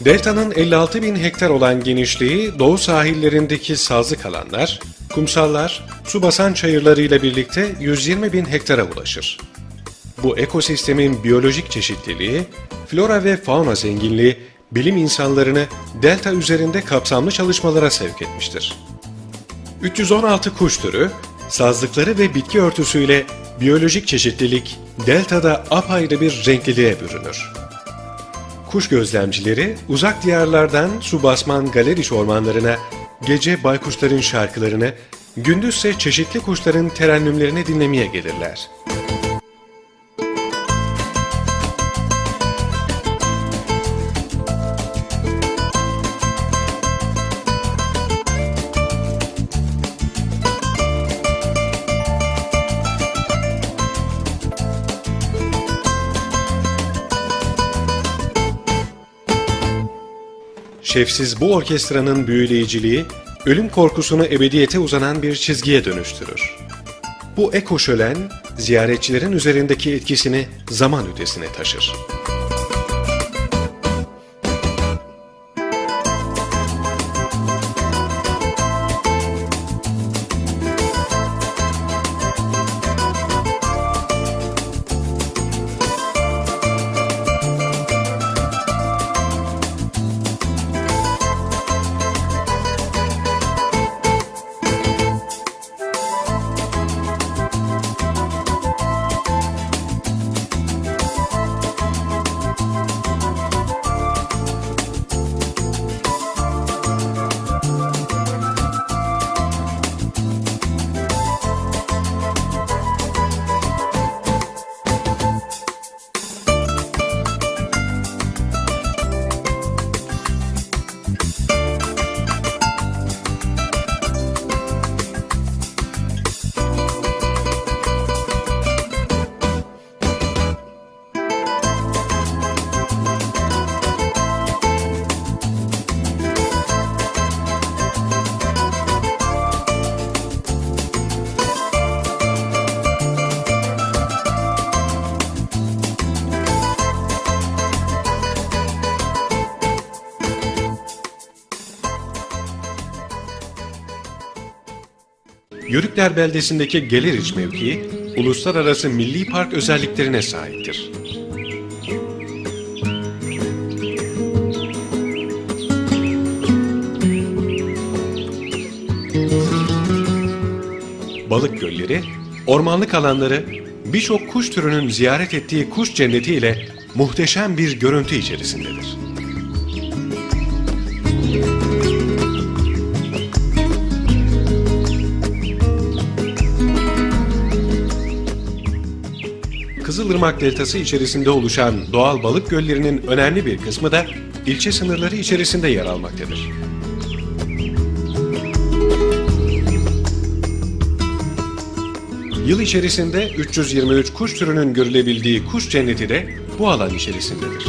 S7: Delta'nın elli altı bin hektar olan genişliği doğu sahillerindeki sazlık alanlar, kumsallar, su basan çayırlarıyla birlikte yüz yirmi bin hektara ulaşır. Bu ekosistemin biyolojik çeşitliliği, flora ve fauna zenginliği bilim insanlarını delta üzerinde kapsamlı çalışmalara sevk etmiştir. üç yüz on altı kuş türü, sazlıkları ve bitki örtüsüyle biyolojik çeşitlilik deltada apayrı bir renkliliğe bürünür. Kuş gözlemcileri uzak diyarlardan su basman Galeriş ormanlarına gece baykuşların şarkılarını, gündüzse çeşitli kuşların terennümlerini dinlemeye gelirler. Şefsiz bu orkestranın büyüleyiciliği, ölüm korkusunu ebediyete uzanan bir çizgiye dönüştürür. Bu eko şölen, ziyaretçilerin üzerindeki etkisini zaman ötesine taşır. Yörükler beldesindeki Geleriç mevkii, uluslararası milli park özelliklerine sahiptir. Balık gölleri, ormanlık alanları, birçok kuş türünün ziyaret ettiği kuş cenneti ile muhteşem bir görüntü içerisindedir. Kızılırmak Deltası içerisinde oluşan doğal balık göllerinin önemli bir kısmı da ilçe sınırları içerisinde yer almaktadır. Yıl içerisinde üç yüz yirmi üç kuş türünün görülebildiği kuş cenneti de bu alan içerisindedir.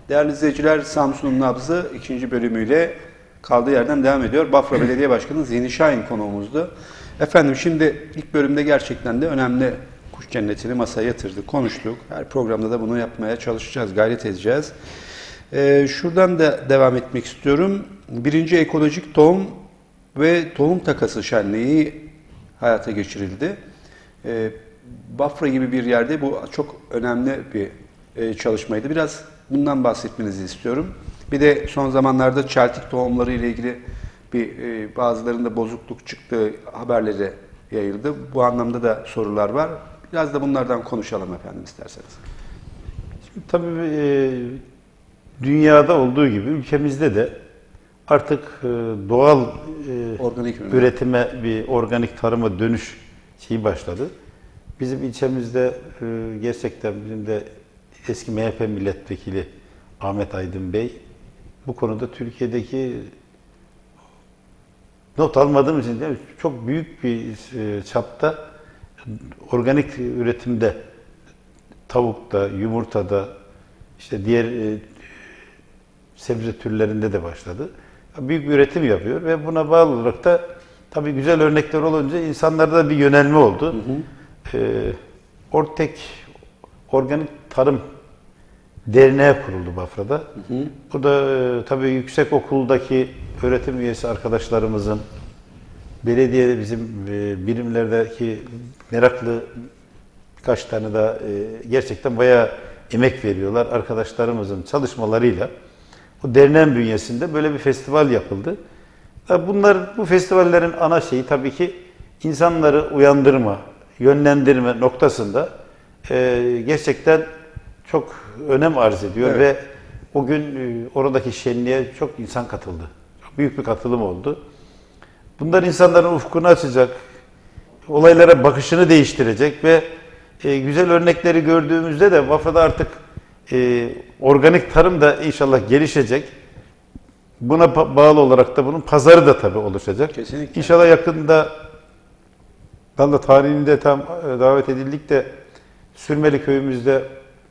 S1: Değerli izleyiciler, Samsun'un nabzı ikinci bölümüyle kaldığı yerden devam ediyor. Bafra Belediye Başkanı Zihni Şahin konuğumuzdu. Efendim şimdi ilk bölümde gerçekten de önemli kuş cennetini masaya yatırdık, konuştuk. Her programda da bunu yapmaya çalışacağız, gayret edeceğiz. Ee, şuradan da devam etmek istiyorum. Birinci ekolojik tohum ve tohum takası şenliği hayata geçirildi. Ee, Bafra gibi bir yerde bu çok önemli bir e, çalışmaydı. Biraz bundan bahsetmenizi istiyorum. Bir de son zamanlarda çeltik tohumları ile ilgili bir e, bazılarında bozukluk çıktığı haberleri yayıldı. Bu anlamda da sorular var. Biraz da bunlardan konuşalım efendim isterseniz.
S2: Şimdi tabii e, dünyada olduğu gibi ülkemizde de artık e, doğal e,
S1: Organik ürün.
S2: üretime, bir organik tarıma dönüş şeyi başladı. Bizim ilçemizde e, gerçekten bizim de eski M H P milletvekili Ahmet Aydın Bey bu konuda Türkiye'deki not almadığım için değil mi? Çok büyük bir e, çapta organik üretimde tavukta, yumurtada, işte diğer e, sebze türlerinde de başladı. Büyük bir üretim yapıyor ve buna bağlı olarak da tabii güzel örnekler olunca insanlarda bir yönelme oldu. Hı hı. Ee, Ortek Organik Tarım Derneği kuruldu Bafra'da. Hı hı. Bu da e, tabii yüksek okuldaki öğretim üyesi arkadaşlarımızın, belediyede bizim e, birimlerdeki meraklı birkaç tane daha e, gerçekten bayağı emek veriyorlar. Arkadaşlarımızın çalışmalarıyla bu derneğin bünyesinde böyle bir festival yapıldı. Bunlar, bu festivallerin ana şeyi tabii ki insanları uyandırma, yönlendirme noktasında e, gerçekten çok önem arz ediyor. Evet. Ve o gün e, oradaki şenliğe çok insan katıldı. Çok büyük bir katılım oldu. Bunlar insanların ufkunu açacak, olaylara bakışını değiştirecek ve e, güzel örnekleri gördüğümüzde de Bafra'da artık e, organik tarım da inşallah gelişecek. Buna bağlı olarak da bunun pazarı da tabii oluşacak.
S1: Kesinlikle.
S2: İnşallah yakında ben de tarihinde tam davet edildik de Sürmeli köyümüzde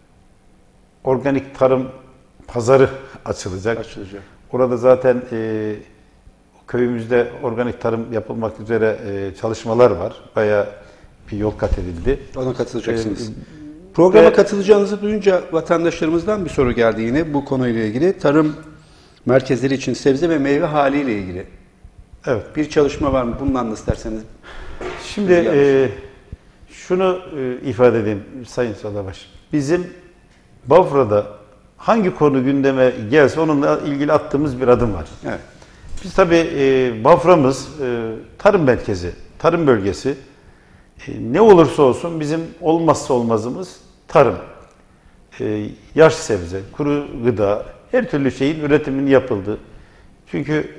S2: organik tarım pazarı açılacak.
S1: Açılacak.
S2: Orada zaten e, köyümüzde organik tarım yapılmak üzere e, çalışmalar var. Bayağı bir yol kat edildi.
S1: Ona katılacaksınız. Ee, Programa ve, katılacağınızı duyunca vatandaşlarımızdan bir soru geldi yine bu konuyla ilgili. Tarım merkezleri için sebze ve meyve haliyle ilgili.
S2: Evet.
S1: Bir çalışma var mı? Bundan da isterseniz.
S2: Şimdi e, şunu e, ifade edeyim Sayın Sadabaş. Bizim Bafra'da hangi konu gündeme gelse onunla ilgili attığımız bir adım var.
S1: Evet.
S2: Biz tabii e, Bafra'mız e, tarım merkezi, tarım bölgesi. E, ne olursa olsun bizim olmazsa olmazımız tarım. E, yaş sebze, kuru gıda, her türlü şeyin üretiminin yapıldığı. Çünkü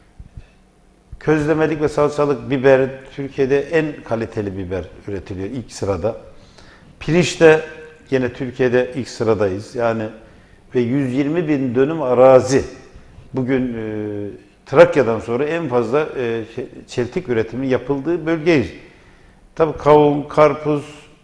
S2: közlemelik ve salçalık biber Türkiye'de en kaliteli biber üretiliyor ilk sırada. Pirinçte yine Türkiye'de ilk sıradayız. Yani ve yüz yirmi bin dönüm arazi bugün e, Trakya'dan sonra en fazla e, çeltik üretimi yapıldığı bölgeyiz. Tabii kavun, karpuz,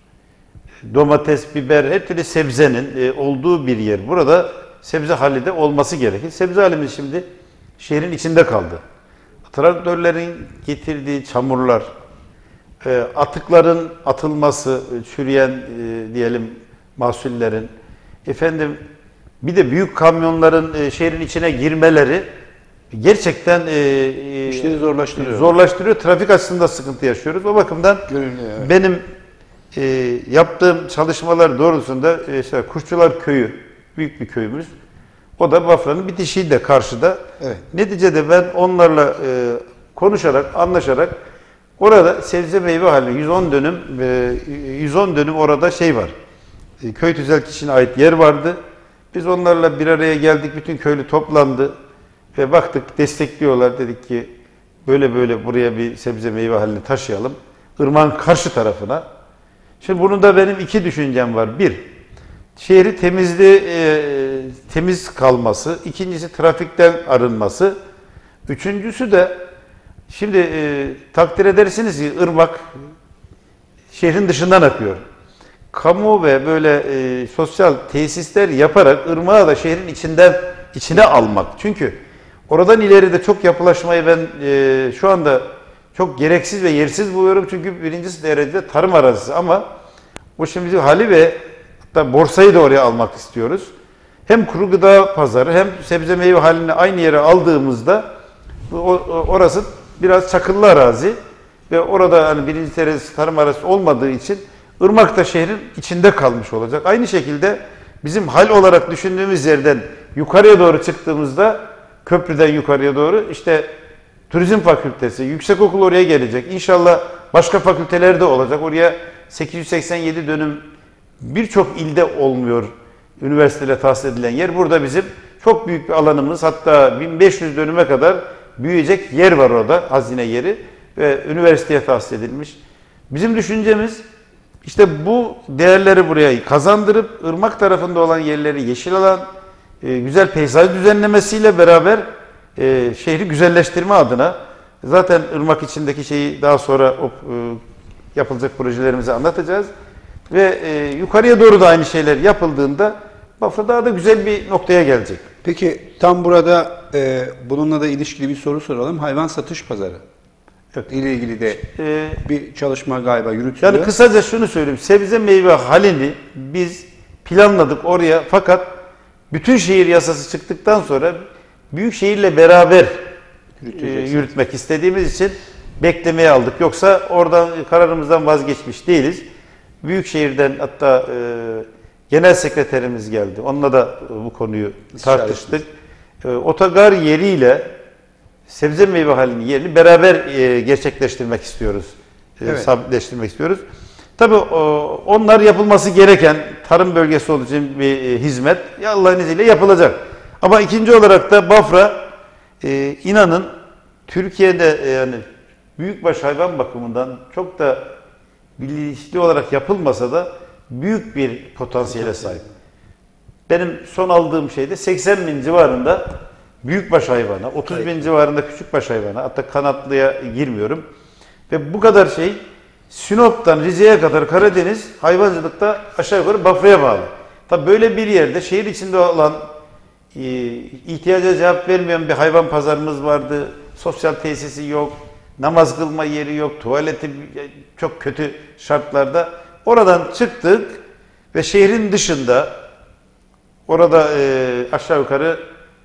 S2: domates, biber, her türlü sebzenin e, olduğu bir yer. Burada sebze hali de olması gerekir. Sebze halimiz şimdi şehrin içinde kaldı. Traktörlerin getirdiği çamurlar, e, atıkların atılması, çürüyen e, diyelim mahsullerin, efendim bir de büyük kamyonların e, şehrin içine girmeleri gerçekten e,
S1: işleri zorlaştırıyor.
S2: Zorlaştırıyor. Trafik açısından sıkıntı yaşıyoruz. O bakımdan
S1: Görünüyor, evet.
S2: benim e, yaptığım çalışmalar doğrultusunda e, işte Kuşçular Köyü, büyük bir köyümüz. O da Bafra'nın bitişiğinde karşıda.
S1: Evet.
S2: Neticede ben onlarla e, konuşarak, anlaşarak orada sebze meyve halinde yüz on dönüm e, yüz on dönüm orada şey var. E, köy tüzel kişine ait yer vardı. Biz onlarla bir araya geldik. Bütün köylü toplandı ve baktık destekliyorlar. Dedik ki böyle böyle buraya bir sebze meyve halini taşıyalım. Irmağın karşı tarafına. Şimdi bunun da benim iki düşüncem var. Bir, şehri temizli, e, temiz kalması. İkincisi trafikten arınması. Üçüncüsü de şimdi e, takdir edersiniz ki ırmak şehrin dışından akıyor. kamu ve böyle e, sosyal tesisler yaparak ırmağı da şehrin içinden içine almak. Çünkü oradan ileride çok yapılaşmayı ben e, şu anda çok gereksiz ve yersiz buluyorum. Çünkü birincisi derecede tarım arazisi ama o şimdi hali ve hatta borsayı da oraya almak istiyoruz. Hem kuru gıda pazarı hem sebze meyve halini aynı yere aldığımızda o, orası biraz çakıllı arazi ve orada hani birinci derecesi tarım arazisi olmadığı için ırmak da şehrin içinde kalmış olacak. Aynı şekilde bizim hal olarak düşündüğümüz yerden yukarıya doğru çıktığımızda köprüden yukarıya doğru işte turizm fakültesi, yüksekokul oraya gelecek. İnşallah başka fakülteler de olacak. Oraya sekiz yüz seksen yedi dönüm birçok ilde olmuyor üniversiteyle tahsis edilen yer. Burada bizim çok büyük bir alanımız, hatta bin beş yüz dönüme kadar büyüyecek yer var orada, hazine yeri ve üniversiteye tahsis edilmiş. Bizim düşüncemiz işte bu değerleri buraya kazandırıp ırmak tarafında olan yerleri yeşil alan, e, güzel peyzaj düzenlemesiyle beraber e, şehri güzelleştirme adına, zaten ırmak içindeki şeyi daha sonra o, e, yapılacak projelerimizi anlatacağız. Ve e, yukarıya doğru da aynı şeyler yapıldığında Bafra daha da güzel bir noktaya gelecek.
S1: Peki tam burada e, bununla da ilişkili bir soru soralım. Hayvan satış pazarı. Evet. ile ilgili de
S2: Ee,
S1: bir çalışma galiba yürütülüyor.
S2: Yani kısaca şunu söyleyeyim. Sebze meyve halini biz planladık oraya, fakat bütün şehir yasası çıktıktan sonra büyük şehirle beraber e, yürütmek istediğimiz için beklemeye aldık. Yoksa oradan kararımızdan vazgeçmiş değiliz. Büyükşehir'den hatta e, genel sekreterimiz geldi. Onunla da e, bu konuyu tartıştık. E, otogar yeriyle sebze meyve halinin yerini beraber e, gerçekleştirmek istiyoruz. E,
S1: evet.
S2: Sabitleştirmek istiyoruz. Tabii o, onlar yapılması gereken tarım bölgesi olduğu için bir e, hizmet ya Allah'ın izniyle yapılacak. Ama ikinci olarak da Bafra e, inanın Türkiye'de e, yani büyükbaş hayvan bakımından çok da bilinçli olarak yapılmasa da büyük bir potansiyele sahip. Benim son aldığım şeyde seksen bin civarında büyükbaş hayvana, otuz bin civarında küçükbaş hayvana, hatta kanatlıya girmiyorum. Ve bu kadar şey Sinop'tan Rize'ye kadar Karadeniz hayvancılıkta aşağı yukarı Bafra'ya bağlı. Tabii böyle bir yerde şehir içinde olan e, ihtiyaca cevap vermeyen bir hayvan pazarımız vardı. Sosyal tesisi yok, namaz kılma yeri yok, tuvaleti çok kötü şartlarda. Oradan çıktık ve şehrin dışında orada e, aşağı yukarı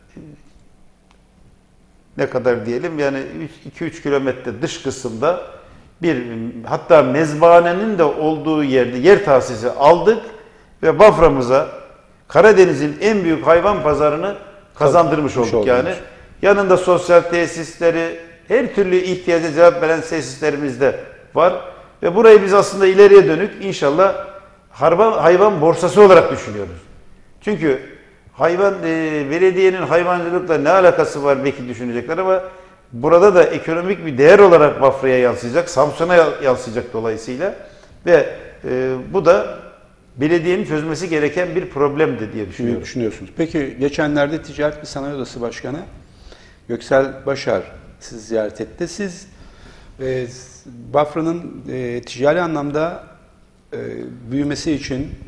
S2: ne kadar diyelim yani iki üç kilometre dış kısımda bir, hatta mezbahanenin de olduğu yerde yer tahsisi aldık ve Bafra'mıza Karadeniz'in en büyük hayvan pazarını kazandırmış olduk. Oldunuz. Yani yanında sosyal tesisleri, her türlü ihtiyaca cevap veren tesislerimiz de var ve burayı biz aslında ileriye dönük inşallah hayvan, hayvan borsası olarak düşünüyoruz. Çünkü hayvan e, belediyenin hayvancılıkla ne alakası var belki düşünecekler ama burada da ekonomik bir değer olarak Bafra'ya yansıyacak, Samsun'a yansıyacak dolayısıyla ve e, bu da belediyenin çözmesi gereken bir problemdi diye düşünüyorum.
S1: Düşünüyorsunuz. Peki geçenlerde Ticaret ve Sanayi Odası Başkanı Göksel Başar sizi ziyaret etti. Siz e, Bafra'nın e, ticari anlamda e, büyümesi için e,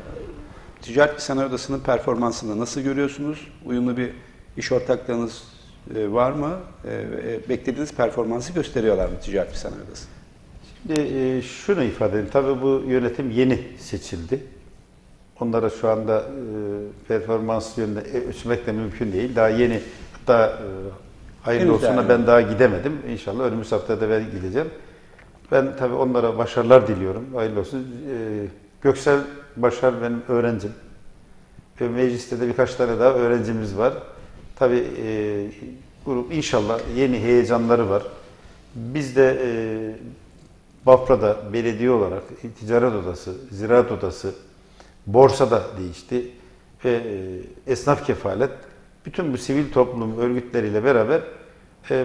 S1: Ticaret ve Sanayi Odası'nın performansını nasıl görüyorsunuz? Uyumlu bir iş ortaklığınız e, var mı? E, beklediğiniz performansı gösteriyorlar mı Ticaret ve Sanayi Odası?
S2: Şimdi e, şunu ifade edeyim. Tabii bu yönetim yeni seçildi. Onlara şu anda e, performans yönünde ölçmek de mümkün değil. Daha yeni, hatta e, hayırlı olsun ben daha gidemedim. İnşallah önümüz haftada ben gideceğim. Ben tabii onlara başarılar diliyorum. Hayırlı olsun. E, Göksel Başar benim öğrencim. Ve mecliste de birkaç tane daha öğrencimiz var. Tabii e, grup inşallah yeni heyecanları var. Biz de e, Bafra'da belediye olarak ticaret odası, ziraat odası, borsa da değişti ve e, esnaf kefalet, bütün bu sivil toplum örgütleriyle beraber e,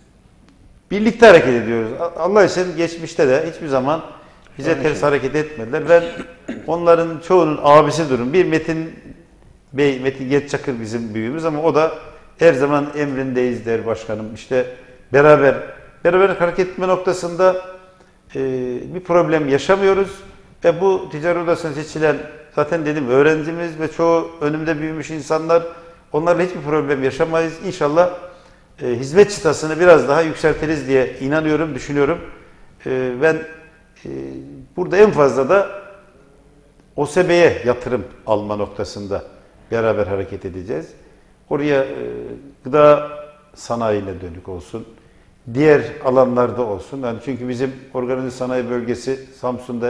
S2: birlikte hareket ediyoruz. Allah için geçmişte de hiçbir zaman bize Öyle ters şey. hareket etmediler. Ben onların çoğunun abisi durum. Bir Metin Bey, Metin Getçakır bizim büyüğümüz ama o da her zaman emrindeyiz der başkanım. İşte beraber beraber hareket etme noktasında e, bir problem yaşamıyoruz Ve bu ticaret odasına seçilen, zaten dedim, öğrencimiz ve çoğu önümde büyümüş insanlar, onlarla hiçbir problem yaşamayız. İnşallah e, hizmet çıtasını biraz daha yükseltiriz diye inanıyorum, düşünüyorum. E, ben e, burada en fazla da O S B'ye yatırım alma noktasında beraber hareket edeceğiz. Oraya e, gıda sanayine dönük olsun, diğer alanlarda olsun. Yani çünkü bizim organize sanayi bölgesi Samsun'da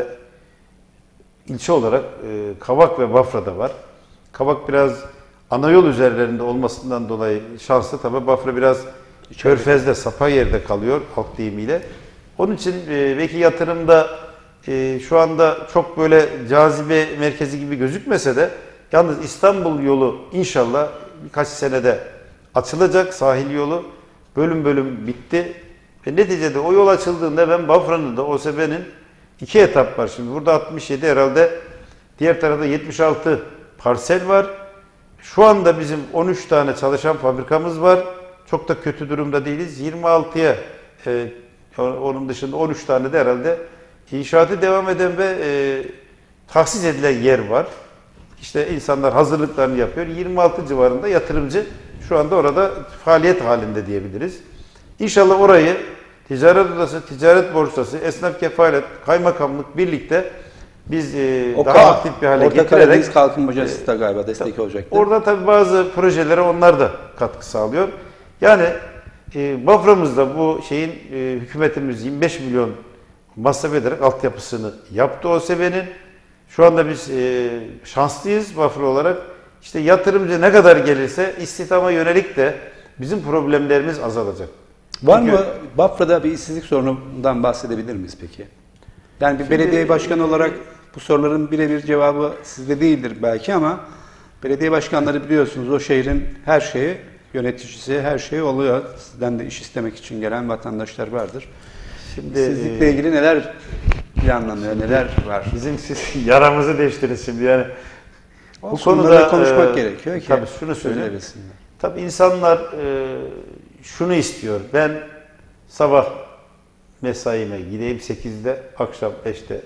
S2: ilçe olarak e, Kavak ve Bafra'da var. Kavak biraz ana yol üzerlerinde olmasından dolayı şanslı, tabi Bafra biraz Körfez'de, sapa yerde kalıyor halk deyimiyle. Onun için e, belki yatırımda e, şu anda çok böyle cazibe merkezi gibi gözükmese de, yalnız İstanbul yolu inşallah birkaç senede açılacak, sahil yolu bölüm bölüm bitti. Ve neticede o yol açıldığında ben Bafra'nın da O S B'nin iki etap var şimdi. Burada altmış yedi herhalde, diğer tarafta yetmiş altı parsel var. Şu anda bizim on üç tane çalışan fabrikamız var. Çok da kötü durumda değiliz. yirmi altıya e, onun dışında on üç tane de herhalde inşaatı devam eden ve e, tahsis edilen yer var. İşte insanlar hazırlıklarını yapıyor. yirmi altı civarında yatırımcı şu anda orada faaliyet halinde diyebiliriz. İnşallah orayı Ticaret Odası, Ticaret Borsası, Esnaf Kefalet, Kaymakamlık birlikte biz e,
S1: O
S2: daha aktif bir hale
S1: Orta
S2: getirerek
S1: Karadeniz Kalkınmacası da galiba destek olacak.
S2: orada tabii bazı projelere onlar da katkı sağlıyor. Yani e, Bafra'mızda bu şeyin e, hükümetimiz yirmi beş milyon masraf ederek altyapısını yaptı O S B'nin. Şu anda biz e, şanslıyız Bafra olarak. İşte yatırımcı ne kadar gelirse istihdama yönelik de bizim problemlerimiz azalacak.
S1: Var
S2: Çünkü,
S1: mı Bafra'da bir işsizlik sorunundan bahsedebilir miyiz peki? Yani bir
S2: Şimdi,
S1: belediye başkanı olarak bu soruların birebir cevabı sizde değildir belki ama belediye başkanları biliyorsunuz o şehrin her şeyi, yöneticisi her şeyi oluyor. Sizden de iş istemek için gelen vatandaşlar vardır.
S2: Şimdi
S1: İşsizlikle ilgili neler planlanıyor, neler var?
S2: bizim siz yaramızı deştiniz şimdi yani.
S1: Bu konuda konuşmak e, gerekiyor ki.
S2: Tabii şunu söyleyeyim.
S1: Söylesinler.
S2: Tabii insanlar e, şunu istiyor. Ben sabah mesaime gideyim sekizde, akşam beşte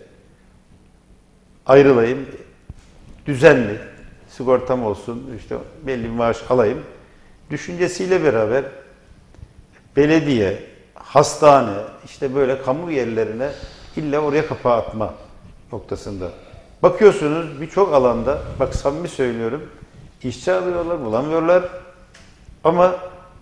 S2: ayrılayım. Düzenli, sigortam olsun, işte belli bir maaş alayım. Düşüncesiyle beraber belediye, hastane, işte böyle kamu yerlerine illa oraya kapağı atma noktasında. Bakıyorsunuz birçok alanda, bak samimi söylüyorum, işçi alıyorlar, bulamıyorlar. Ama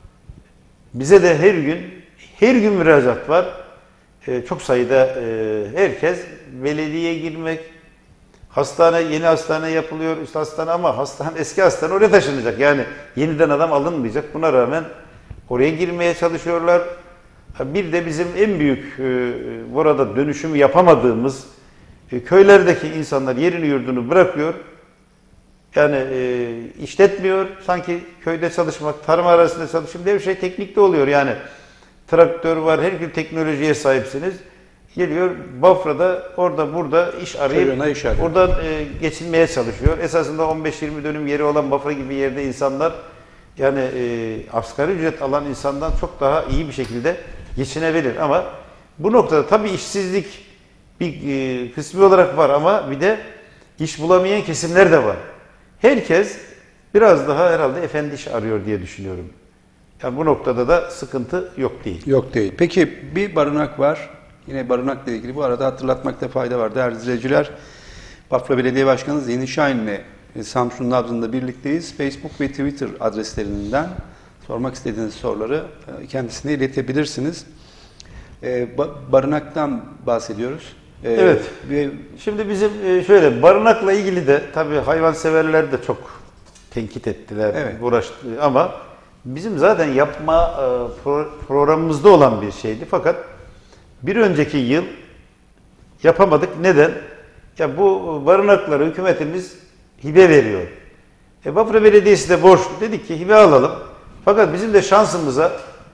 S2: bize de her gün, her gün müracaat var. Ee, çok sayıda e, herkes belediyeye girmek, hastane, yeni hastane yapılıyor, işte hastane ama hastane, eski hastane oraya taşınacak. Yani yeniden adam alınmayacak. Buna rağmen oraya girmeye çalışıyorlar. Bir de bizim en büyük e, burada dönüşümü yapamadığımız e, köylerdeki insanlar yerini yurdunu bırakıyor. Yani e, işletmiyor. Sanki köyde çalışmak, tarım arasında çalışmak diye bir şey teknikte oluyor. Yani traktör var, her gün teknolojiye sahipsiniz. Geliyor Bafra'da, orada burada iş arayıp
S1: iş arıyor.
S2: oradan e, geçinmeye çalışıyor. Esasında on beş yirmi dönüm yeri olan Bafra gibi yerde insanlar yani e, asgari ücret alan insandan çok daha iyi bir şekilde geçinebilir. Ama bu noktada tabii işsizlik bir e, kısmi olarak var ama bir de iş bulamayan kesimler de var. Herkes biraz daha herhalde efendi iş arıyor diye düşünüyorum. Yani bu noktada da sıkıntı yok değil.
S1: Yok değil. Peki bir barınak var. Yine barınakla ilgili bu arada hatırlatmakta fayda var. Değerli izleyiciler, Bafra Belediye Başkanı Zihni Şahin'le Samsun Nabzı'nda birlikteyiz. Facebook ve Twitter adreslerinden sormak istediğiniz soruları kendisine iletebilirsiniz. Ee, barınaktan bahsediyoruz. Ee,
S2: Evet.
S1: Ve
S2: Şimdi bizim şöyle barınakla ilgili de tabii hayvanseverler de çok tenkit ettiler,
S1: Evet.
S2: uğraştı ama bizim zaten yapma programımızda olan bir şeydi. Fakat bir önceki yıl yapamadık. Neden? Ya bu barınakları hükümetimiz hibe veriyor. E Bafra Belediyesi de borçlu. Dedik ki hibe alalım. Fakat bizim de şansımıza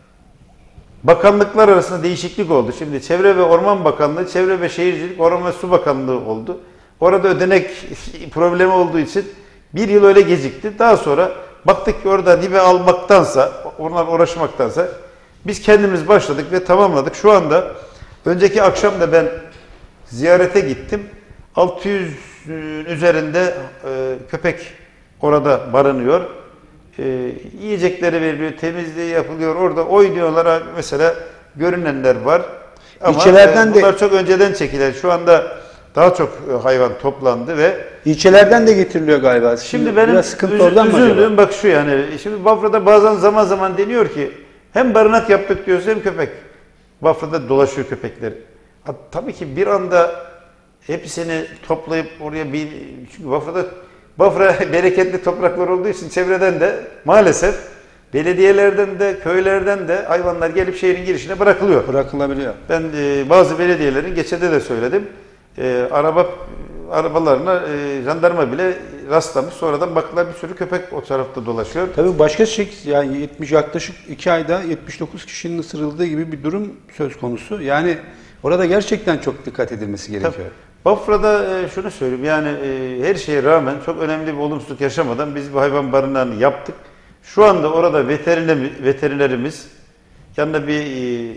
S2: bakanlıklar arasında değişiklik oldu. Şimdi Çevre ve Orman Bakanlığı, Çevre ve Şehircilik, Orman ve Su Bakanlığı oldu. Orada ödenek problemi olduğu için bir yıl öyle gecikti. Daha sonra baktık ki orada hibe almaktansa, onlar uğraşmaktansa biz kendimiz başladık ve tamamladık. Şu anda önceki akşam da ben ziyarete gittim. altı yüzün üzerinde e, köpek orada barınıyor. E, yiyecekleri veriliyor, temizliği yapılıyor. Orada oynuyorlar. Mesela görünenler var. Ama
S1: İlçelerden
S2: e,
S1: de-
S2: bunlar çok önceden çekilen. Şu anda daha çok e, hayvan toplandı ve
S1: İlçelerden de getiriliyor galiba.
S2: şimdi,
S1: Şimdi,
S2: benim
S1: biraz sıkıntı
S2: üzü-
S1: oradan mı acaba?
S2: üzüldüğüm bak şu yani. Şimdi Bafra'da bazen zaman zaman deniyor ki hem barınak yaptık diyoruz hem köpek. Bafra'da dolaşıyor köpekler. Ha, tabii ki bir anda hepsini toplayıp oraya bir... Çünkü Bafra'da Bafra bereketli topraklar olduğu için çevreden de maalesef belediyelerden de köylerden de hayvanlar gelip şehrin girişine bırakılıyor.
S1: Bırakılabiliyor.
S2: Ben e, bazı belediyelerin geçede de söyledim. E, araba arabalarına e, jandarma bile rastlamış. Sonradan baktılar bir sürü köpek o tarafta dolaşıyor.
S1: Tabii başka şey, yani yetmiş yaklaşık iki ayda yetmiş dokuz kişinin ısırıldığı gibi bir durum söz konusu. Yani orada gerçekten çok dikkat edilmesi gerekiyor.
S2: Tabii. Bafra'da e, şunu söyleyeyim yani e, her şeye rağmen çok önemli bir olumsuzluk yaşamadan biz bu hayvan barınağını yaptık. Şu anda orada veteriner, veterinerimiz yanına bir e,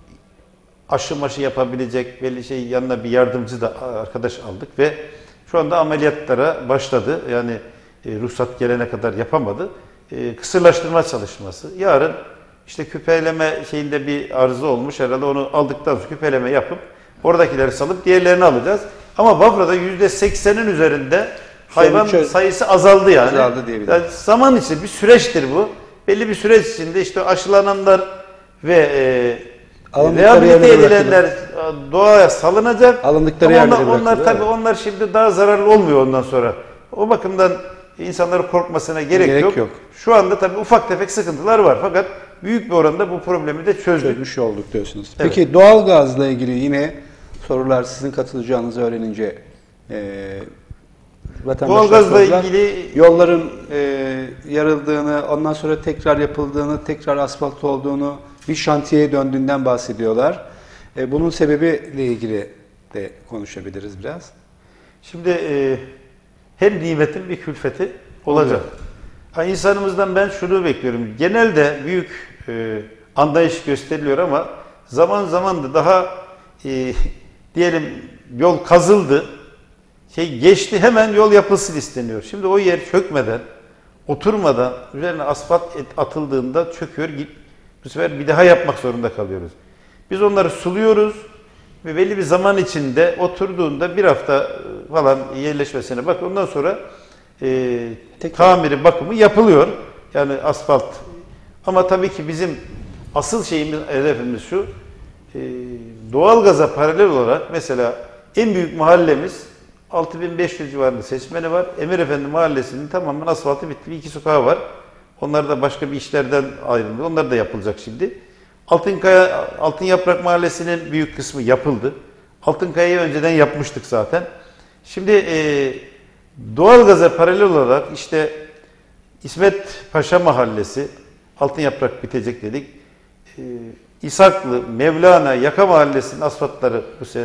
S2: aşı maşı yapabilecek belli şey yanına bir yardımcı da arkadaş aldık ve şu anda ameliyatlara başladı. Yani e, ruhsat gelene kadar yapamadı. E, kısırlaştırma çalışması. Yarın işte küpeleme şeyinde bir arıza olmuş herhalde onu aldıktan sonra küpeleme yapıp oradakileri salıp diğerlerini alacağız. Ama Bafra'da yüzde seksenin üzerinde hayvan
S1: Sonuç-
S2: sayısı azaldı yani.
S1: Azaldı diyebilirim.
S2: Yani zaman içinde bir süreçtir bu. Belli bir süreç içinde işte aşılananlar ve e,
S1: Alındıkları
S2: rehabilite
S1: yerlere
S2: edilenler e, doğaya salınacak.
S1: Alındıkları
S2: Ama onlar,
S1: yerlere
S2: onlar
S1: bırakılıyor,
S2: tabii onlar şimdi daha zararlı olmuyor ondan sonra. O bakımdan insanların korkmasına gerek,
S1: Gerek
S2: yok.
S1: yok.
S2: Şu anda tabii ufak tefek sıkıntılar var fakat büyük bir oranda bu problemi de çözdük.
S1: Çözmüş olduk diyorsunuz.
S2: Evet.
S1: Peki doğalgazla ilgili yine sorular sizin katılacağınızı öğrenince e, vatandaşlar
S2: Doğalgazla
S1: sordular.
S2: ilgili
S1: Yolların e, yarıldığını, ondan sonra tekrar yapıldığını, tekrar asfalt olduğunu, bir şantiyeye döndüğünden bahsediyorlar. E, bunun sebebiyle ilgili de konuşabiliriz biraz.
S2: Şimdi e, her nimetin bir külfeti olacak. Ha, insanımızdan ben şunu bekliyorum. Genelde büyük e, anlayış gösteriliyor ama zaman zaman da daha e, diyelim yol kazıldı, şey geçti hemen yol yapılsın isteniyor. Şimdi o yer çökmeden, oturmadan üzerine asfalt et, atıldığında çöküyor. Bu sefer bir daha yapmak zorunda kalıyoruz. Biz onları suluyoruz ve belli bir zaman içinde oturduğunda bir hafta falan yerleşmesine bak. Ondan sonra e, tamiri, bakımı yapılıyor. Yani asfalt. Ama tabii ki bizim asıl şeyimiz, hedefimiz şu. E, doğalgaza paralel olarak mesela en büyük mahallemiz altı bin beş yüz civarında seçmeni var. Emirefendi Mahallesi'nin tamamen asfaltı bitti. Bir iki sokağı var. Onlar da başka bir işlerden ayrıldı. Onlar da yapılacak şimdi. Altınkaya, Altın Yaprak Mahallesi'nin büyük kısmı yapıldı. Altınkaya'yı önceden yapmıştık zaten. Şimdi e, doğalgaza paralel olarak işte İsmet Paşa Mahallesi, Altın Yaprak bitecek dedik. E, İshaklı, Mevlana, Yaka Mahallesi'nin asfaltları bu sene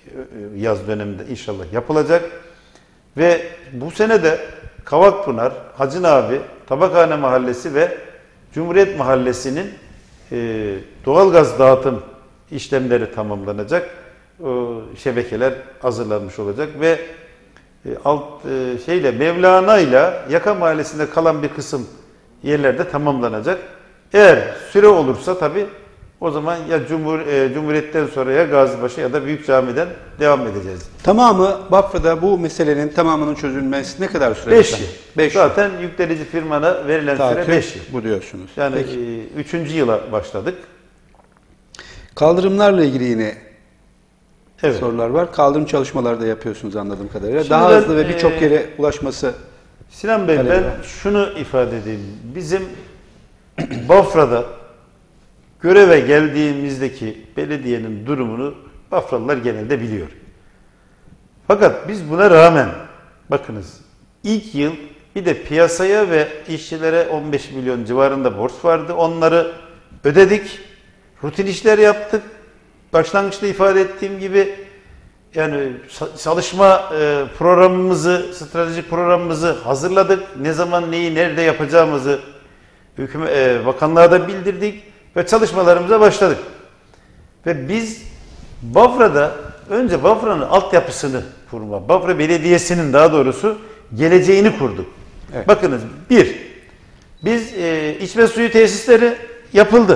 S2: yaz döneminde inşallah yapılacak. Ve bu sene de Kavakpınar, Hacın Abi, Tabakhane Mahallesi ve Cumhuriyet Mahallesi'nin e, doğalgaz dağıtım işlemleri tamamlanacak. O şebekeler hazırlanmış olacak ve e, alt e, şeyle Mevlana ile Yaka Mahallesi'nde kalan bir kısım yerlerde tamamlanacak. Eğer süre olursa tabii o zaman ya Cumhur, e, Cumhuriyet'ten sonra ya Gazipaşa ya da Büyük Cami'den devam edeceğiz.
S1: Tamamı Bafra'da bu meselenin tamamının çözülmesi ne kadar süre?
S2: beş yıl.
S1: beş yıl.
S2: Zaten yüklenici firmana verilen süre
S1: Tatil
S2: beş yıl.
S1: bu diyorsunuz.
S2: Yani
S1: Peki.
S2: e, üçüncü yıla başladık.
S1: Kaldırımlarla ilgili yine
S2: Evet.
S1: sorular var. Kaldırım çalışmaları da yapıyorsunuz anladığım kadarıyla.
S2: Şimdi
S1: Daha
S2: ben,
S1: hızlı ve birçok
S2: e,
S1: yere ulaşması.
S2: Sinan Bey,
S1: Talebi
S2: ben
S1: var.
S2: şunu ifade edeyim. Bizim Bafra'da göreve geldiğimizdeki belediyenin durumunu Bafralılar genelde biliyor. Fakat biz buna rağmen bakınız ilk yıl bir de piyasaya ve işçilere on beş milyon civarında borç vardı. Onları ödedik. Rutin işler yaptık. Başlangıçta ifade ettiğim gibi yani çalışma e, programımızı, stratejik programımızı hazırladık. Ne zaman neyi nerede yapacağımızı hükümet, e, bakanlığa da bildirdik ve çalışmalarımıza başladık. Ve biz Bafra'da önce Bafra'nın altyapısını kurma, Bafra Belediyesi'nin daha doğrusu geleceğini kurduk.
S1: Evet.
S2: Bakınız, bir, biz e, içme suyu tesisleri yapıldı.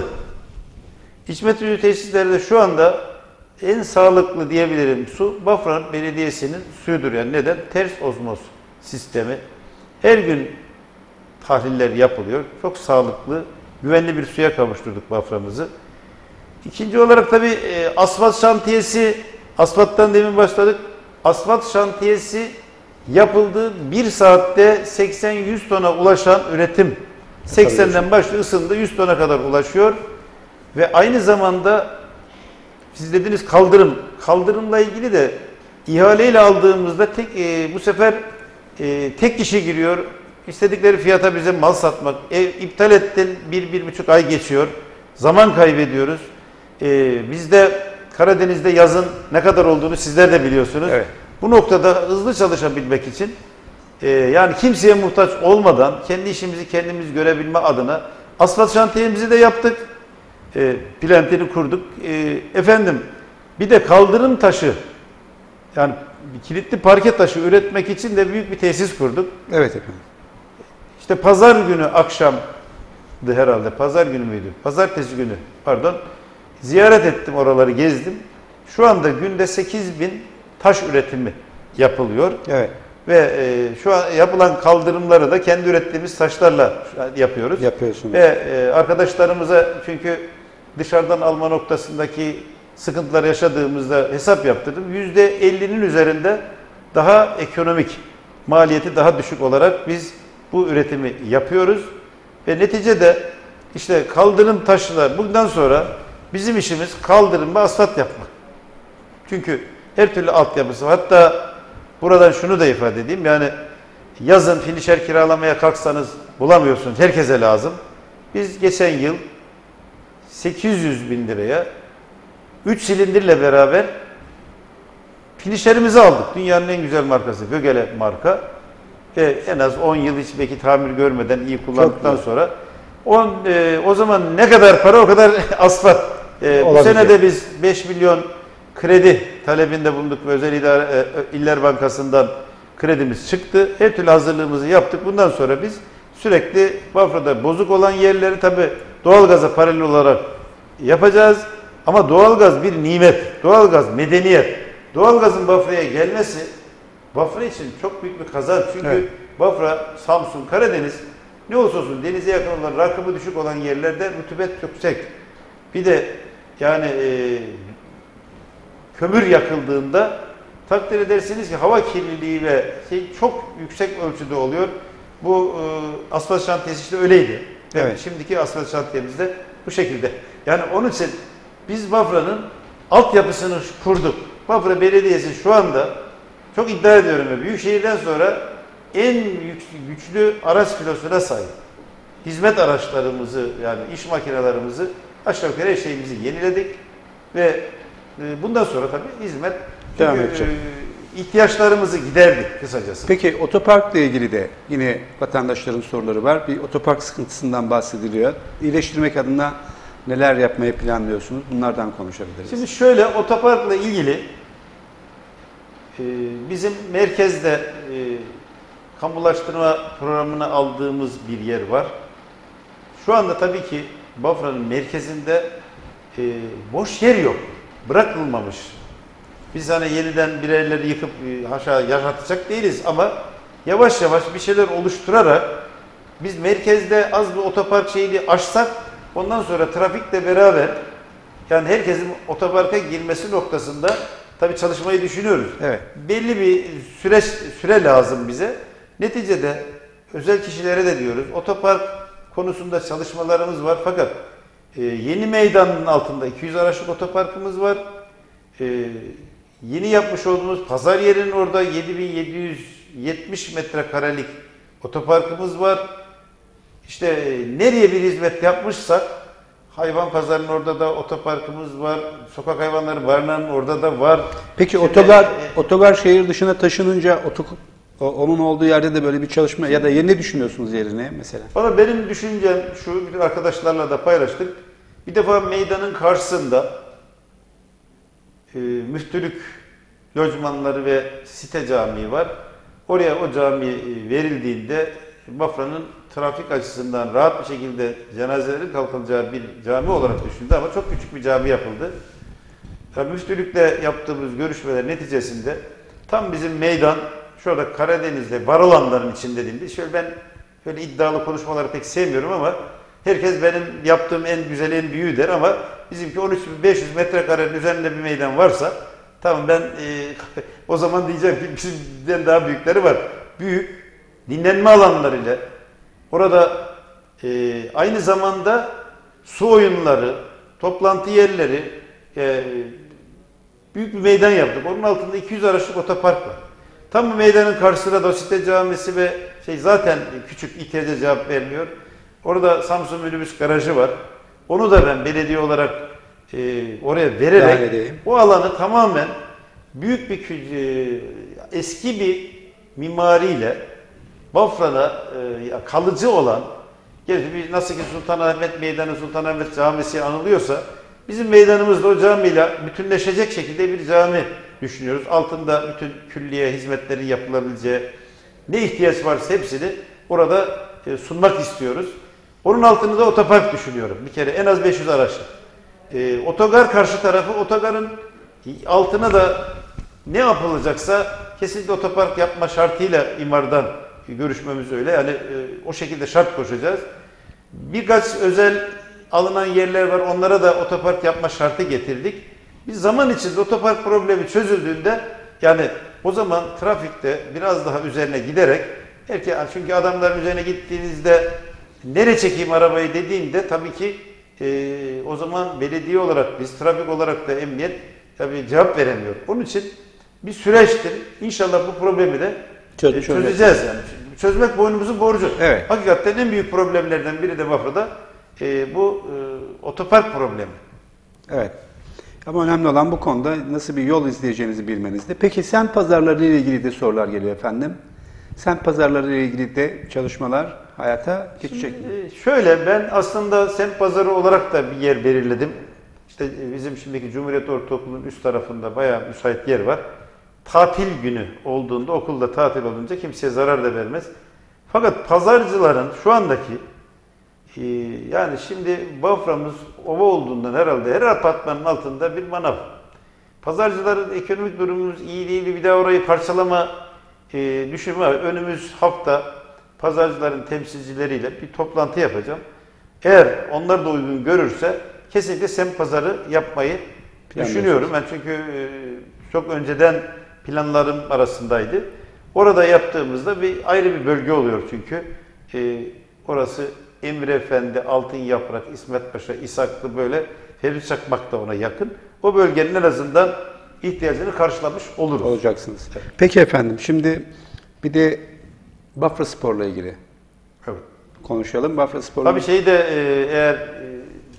S2: İçme suyu tesisleri de şu anda en sağlıklı diyebilirim su Bafra Belediyesi'nin suyudur. Yani neden? Ters ozmoz sistemi. Her gün tahliller yapılıyor. Çok sağlıklı, güvenli bir suya kavuşturduk Bafra'mızı. İkinci olarak tabii e, asfalt şantiyesi, asfalttan demin başladık. Asfalt şantiyesi yapıldı. Bir saatte seksen yüz tona ulaşan üretim. seksenden başlıyor, ısındı, yüz tona kadar ulaşıyor. Ve aynı zamanda siz dediniz kaldırım. Kaldırımla ilgili de ihaleyle aldığımızda tek, e, bu sefer e, tek kişi giriyor. İstedikleri fiyata bize mal satmak. E, iptal ettin, bir, bir buçuk ay geçiyor. Zaman kaybediyoruz. E, bizde Karadeniz'de yazın ne kadar olduğunu sizler de biliyorsunuz.
S1: Evet.
S2: Bu noktada hızlı çalışabilmek için e, yani kimseye muhtaç olmadan kendi işimizi kendimiz görebilme adına asfalt şantiyemizi de yaptık. E, plantini kurduk. E, efendim bir de kaldırım taşı, yani kilitli parke taşı üretmek için de büyük bir tesis kurduk.
S1: Evet efendim.
S2: İşte pazar günü akşamdı herhalde. Pazar günü müydü? Pazartesi günü pardon. Ziyaret ettim, oraları gezdim. Şu anda günde sekiz bin taş üretimi yapılıyor.
S1: Evet.
S2: Ve e, şu an yapılan kaldırımları da kendi ürettiğimiz taşlarla yapıyoruz.
S1: Yapıyorsunuz.
S2: Ve e, arkadaşlarımıza, çünkü dışarıdan alma noktasındaki sıkıntılar yaşadığımızda hesap yaptırdım. yüzde ellinin üzerinde daha ekonomik, maliyeti daha düşük olarak biz bu üretimi yapıyoruz. Ve neticede işte kaldırım taşlar, bundan sonra bizim işimiz kaldırım ve asfalt yapmak. Çünkü her türlü altyapısı var. Hatta buradan şunu da ifade edeyim. Yani yazın finişer kiralamaya kalksanız bulamıyorsunuz. Herkese lazım. Biz geçen yıl sekiz yüz bin liraya üç silindirle beraber finişerimizi aldık. Dünyanın en güzel markası Gögele marka. Ve en az on yıl hiç belki tamir görmeden iyi kullandıktan sonra on, e, o zaman ne kadar para o kadar asfalt. E, bu sene de biz beş milyon kredi talebinde bulunduk ve Özel İdare, e, İller Bankası'ndan kredimiz çıktı. Her türlü hazırlığımızı yaptık. Bundan sonra biz sürekli Bafra'da bozuk olan yerleri tabii doğalgaza paralel olarak yapacağız. Ama doğalgaz bir nimet. Doğalgaz medeniyet. Doğalgazın Bafra'ya gelmesi Bafra için çok büyük bir kazanç. Çünkü evet. Bafra, Samsun, Karadeniz ne olursa olsun denize yakın olan, rakımı düşük olan yerlerde rutubet yüksek. Bir de yani e, kömür yakıldığında takdir edersiniz ki hava kirliliği ve şey çok yüksek ölçüde oluyor. Bu e, asfalt şantiyesi işte öyleydi. Evet. Şimdiki asfalt şantiyemiz de bu şekilde. Yani onun için biz Bafra'nın altyapısını kurduk. Bafra Belediyesi şu anda çok iddia ediyorum ve Büyükşehir'den sonra en güçlü araç filosuna sahip. Hizmet araçlarımızı, yani iş makinelerimizi aşağı yukarı her şeyimizi yeniledik ve bundan sonra tabii hizmet
S1: devam edecek.
S2: İhtiyaçlarımızı giderdik kısacası.
S1: Peki otoparkla ilgili de yine vatandaşların soruları var. Bir otopark sıkıntısından bahsediliyor. İyileştirmek adına neler yapmayı planlıyorsunuz? Bunlardan konuşabiliriz.
S2: Şimdi şöyle, otoparkla ilgili bizim merkezde kamulaştırma programına aldığımız bir yer var. Şu anda tabii ki Bafra'nın merkezinde boş yer yok. Bırakılmamış. Biz hani yeniden bir yerleri yıkıp aşağı yaşatacak değiliz ama yavaş yavaş bir şeyler oluşturarak biz merkezde az bir otopark şeyini açsak ondan sonra trafikle beraber yani herkesin otoparka girmesi noktasında tabii çalışmayı düşünüyoruz. Evet. Belli bir süreç süre lazım bize. Neticede özel kişilere de diyoruz. Otopark konusunda çalışmalarımız var fakat e, yeni meydanın altında iki yüz araçlık otoparkımız var. E, yeni yapmış olduğumuz pazar yerinin orada yedi bin yedi yüz yetmiş metrekarelik otoparkımız var. İşte e, nereye bir hizmet yapmışsak hayvan pazarının orada da otoparkımız var. Sokak hayvanları barınağının orada da var.
S1: Peki
S2: Şimdi,
S1: otogar
S2: e,
S1: otogar şehir dışına taşınınca otok, onun olduğu yerde de böyle bir çalışma ya da ne düşünüyorsunuz yerine mesela?
S2: Valla benim düşüncem şu, bir arkadaşlarla da paylaştık. Bir defa meydanın karşısında e, müftülük lojmanları ve site camii var. Oraya o cami e, verildiğinde Bafra'nın trafik açısından rahat bir şekilde cenazelerin kalkılacağı bir cami olarak düşündü ama çok küçük bir cami yapıldı. Tabii müftülükle yaptığımız görüşmeler neticesinde tam bizim meydan şurada Karadeniz'de var olanların içinde değildi. Şöyle ben böyle iddialı konuşmaları pek sevmiyorum ama herkes benim yaptığım en güzel, en büyüğü der ama bizimki on üç bin beş yüz metrekarenin üzerinde bir meydan varsa tamam ben e, o zaman diyeceğim ki bizimden daha büyükleri var. Büyük dinlenme alanlarıyla orada e, aynı zamanda su oyunları, toplantı yerleri, e, büyük bir meydan yaptık. Onun altında iki yüz araçlık otopark var. Tam bu meydanın karşısında da site camisi ve şey zaten küçük İTC cevap vermiyor. Orada Samsun minibüs garajı var. Onu da ben belediye olarak e, oraya vererek o alanı tamamen büyük bir e, eski bir mimariyle Bafra'da e, kalıcı olan nasıl ki Sultanahmet Meydanı, Sultanahmet Camisi anılıyorsa bizim meydanımız da o camiyle bütünleşecek şekilde bir cami düşünüyoruz. Altında bütün külliye hizmetlerin yapılabileceği ne ihtiyaç varsa hepsini orada e, sunmak istiyoruz. Onun altında da otopark düşünüyorum. Bir kere en az beş yüz araçlı. E, otogar karşı tarafı, otogarın altına da ne yapılacaksa kesinlikle otopark yapma şartıyla imardan görüşmemiz öyle. Yani e, o şekilde şart koşacağız. Birkaç özel alınan yerler var. Onlara da otopark yapma şartı getirdik. Biz zaman içinde otopark problemi çözüldüğünde yani o zaman trafikte biraz daha üzerine giderek çünkü adamların üzerine gittiğinizde nereye çekeyim arabayı dediğinde tabii ki e, o zaman belediye olarak biz trafik olarak da emniyet tabii cevap veremiyor. Onun için bir süreçtir. İnşallah bu problemi de Çöz, çözeceğiz yani. Çözmek boynumuzun borcu.
S1: Evet.
S2: Hakikaten en büyük problemlerden biri de Bafra'da e, bu e, otopark problemi.
S1: Evet. Ama önemli olan bu konuda nasıl bir yol izleyeceğinizi bilmenizde. Peki semt pazarları ile ilgili de sorular geliyor efendim. Semt pazarları ile ilgili de çalışmalar hayata geçecek mi?
S2: Şimdi, şöyle ben aslında semt pazarı olarak da bir yer belirledim. İşte bizim şimdiki Cumhuriyet Ortaokulu'nun üst tarafında bayağı müsait yer var. Tatil günü olduğunda, okulda tatil olunca kimseye zarar da vermez. Fakat pazarcıların şu andaki e, yani şimdi Bafra'mız ova olduğundan herhalde her apartmanın altında bir manav. Pazarcıların ekonomik durumumuz iyi değil, bir daha orayı parçalama e, düşünme var. Önümüz hafta pazarcıların temsilcileriyle bir toplantı yapacağım. Eğer onlar da uygun görürse kesinlikle semt pazarı yapmayı düşünüyorum. Ben çünkü e, çok önceden planlarım arasındaydı. Orada yaptığımızda bir ayrı bir bölge oluyor çünkü. E, orası Emir Efendi, Altın Yaprak, İsmet Paşa, İshaklı böyle Ferit Çakmak da ona yakın. O bölgenin en azından ihtiyacını karşılamış oluruz.
S1: Olacaksınız. Peki efendim şimdi bir de Bafra Spor'la ilgili
S2: evet.
S1: konuşalım. Bafra Spor'la
S2: Tabii şeyi de e, eğer e,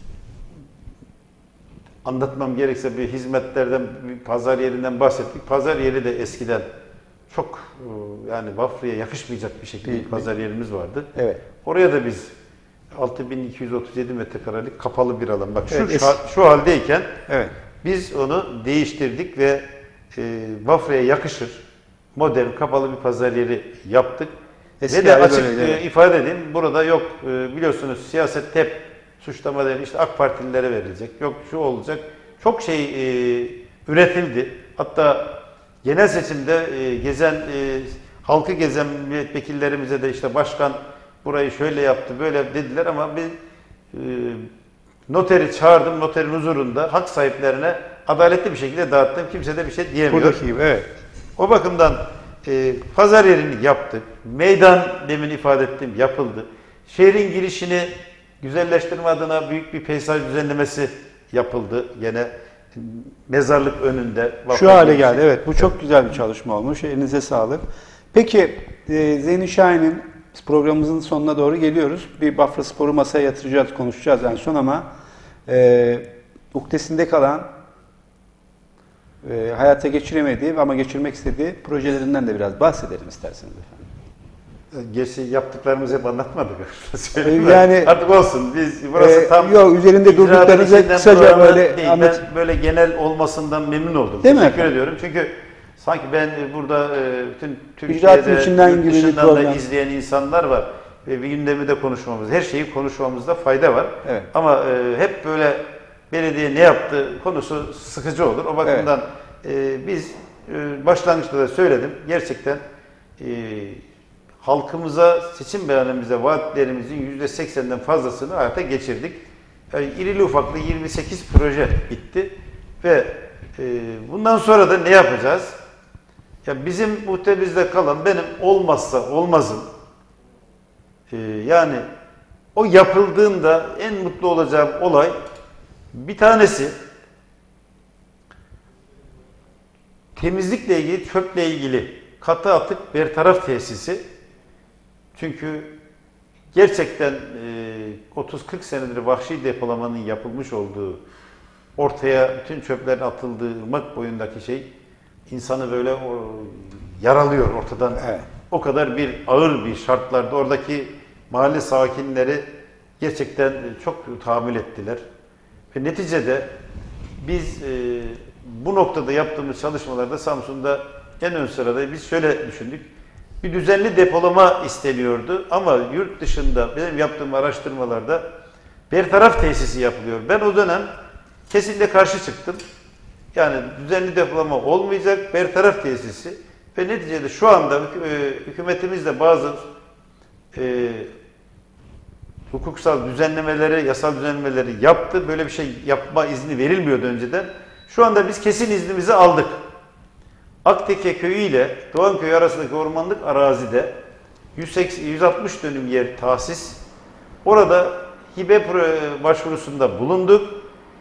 S2: anlatmam gerekse bir hizmetlerden, bir pazar yerinden bahsettik. Pazar yeri de eskiden çok yani Bafra'ya yakışmayacak bir şekilde bir pazar yerimiz vardı.
S1: Evet.
S2: Oraya da biz altı bin iki yüz otuz yedi metrekarelik kapalı bir alan. Bak şu,
S1: Evet,
S2: şu, şu haldeyken
S1: evet.
S2: biz onu değiştirdik ve e, Bafra'ya yakışır modern kapalı bir pazar yeri yaptık.
S1: Eski
S2: ve de açık
S1: böyle, evet.
S2: e, ifade edeyim. Burada yok e, biliyorsunuz siyaset hep suçlama değil, işte AK Partililere verilecek, yok şu olacak. Çok şey e, üretildi. Hatta genel seçimde e, gezen, e, halkı gezen milletvekillerimize de işte başkan burayı şöyle yaptı, böyle dediler ama bir e, noteri çağırdım, noterin huzurunda hak sahiplerine adaletli bir şekilde dağıttım. Kimse de bir şey diyemiyor.
S1: Buradaki gibi, evet.
S2: O bakımdan e, pazar yerini yaptık. Meydan demin ifade ettim, yapıldı. Şehrin girişini güzelleştirme adına büyük bir peyzaj düzenlemesi yapıldı. Gene mezarlık önünde.
S1: Şu hale geldi. Evet. Bu çok güzel bir çalışma olmuş. Elinize sağlık. Peki e, Zeyni Şahin'in programımızın sonuna doğru geliyoruz. Bir Bafra Spor'u masaya yatıracağız, konuşacağız en son ama e, ukdesinde kalan e, hayata geçiremediği ama geçirmek istediği projelerinden de biraz bahsedelim isterseniz efendim.
S2: Gerçi yaptıklarımızı hep anlatmadık.
S1: Yani
S2: artık olsun. Biz burası
S1: e,
S2: tam
S1: yok, üzerinde
S2: icraatın
S1: durduklarınıza
S2: içinden
S1: kısaca
S2: programı
S1: böyle
S2: değil.
S1: anlat.
S2: Ben böyle genel olmasından memnun oldum.
S1: Değil mi
S2: Teşekkür
S1: efendim?
S2: ediyorum. Çünkü sanki ben burada e, bütün
S1: İcraatın
S2: Türkiye'de,
S1: içinden
S2: yurt
S1: gibi bir
S2: dışından da
S1: program.
S2: izleyen insanlar var. Ve bir gündemi de konuşmamız, her şeyi konuşmamızda fayda var.
S1: Evet.
S2: Ama e, hep böyle belediye ne yaptı konusu sıkıcı olur. O bakımdan e, biz e, başlangıçta da söyledim. Gerçekten e, halkımıza, seçim beyanımıza vaatlerimizin yüzde seksenden fazlasını hayata geçirdik. Yani irili ufaklı yirmi sekiz proje bitti ve e, bundan sonra da ne yapacağız? Ya bizim muhtebizde kalan benim olmazsa olmazım. E, yani o yapıldığında en mutlu olacağım olay bir tanesi temizlikle ilgili, çöple ilgili katı atık bertaraf tesisi. Çünkü gerçekten otuz kırk senedir vahşi depolamanın yapılmış olduğu, ortaya bütün çöplerin atıldığı ırmak boyundaki şey insanı böyle o, yaralıyor ortadan.
S1: Evet.
S2: O kadar bir ağır bir şartlarda oradaki mahalle sakinleri gerçekten çok tahammül ettiler. Ve neticede biz e, bu noktada yaptığımız çalışmalarda Samsun'da en ön sırada biz şöyle düşündük. Bir düzenli depolama isteniyordu ama yurt dışında benim yaptığım araştırmalarda bertaraf tesisi yapılıyor. Ben o dönem kesinlikle karşı çıktım. Yani düzenli depolama olmayacak, bertaraf tesisi ve neticede şu anda hükümetimiz de bazı e, hukuksal düzenlemeleri, yasal düzenlemeleri yaptı. Böyle bir şey yapma izni verilmiyordu önceden. Şu anda biz kesin iznimizi aldık. Akteke köyü ile Doğanköy arasındaki ormanlık arazide yüz seksen, yüz altmış dönüm yer tahsis. Orada hibe başvurusunda bulunduk.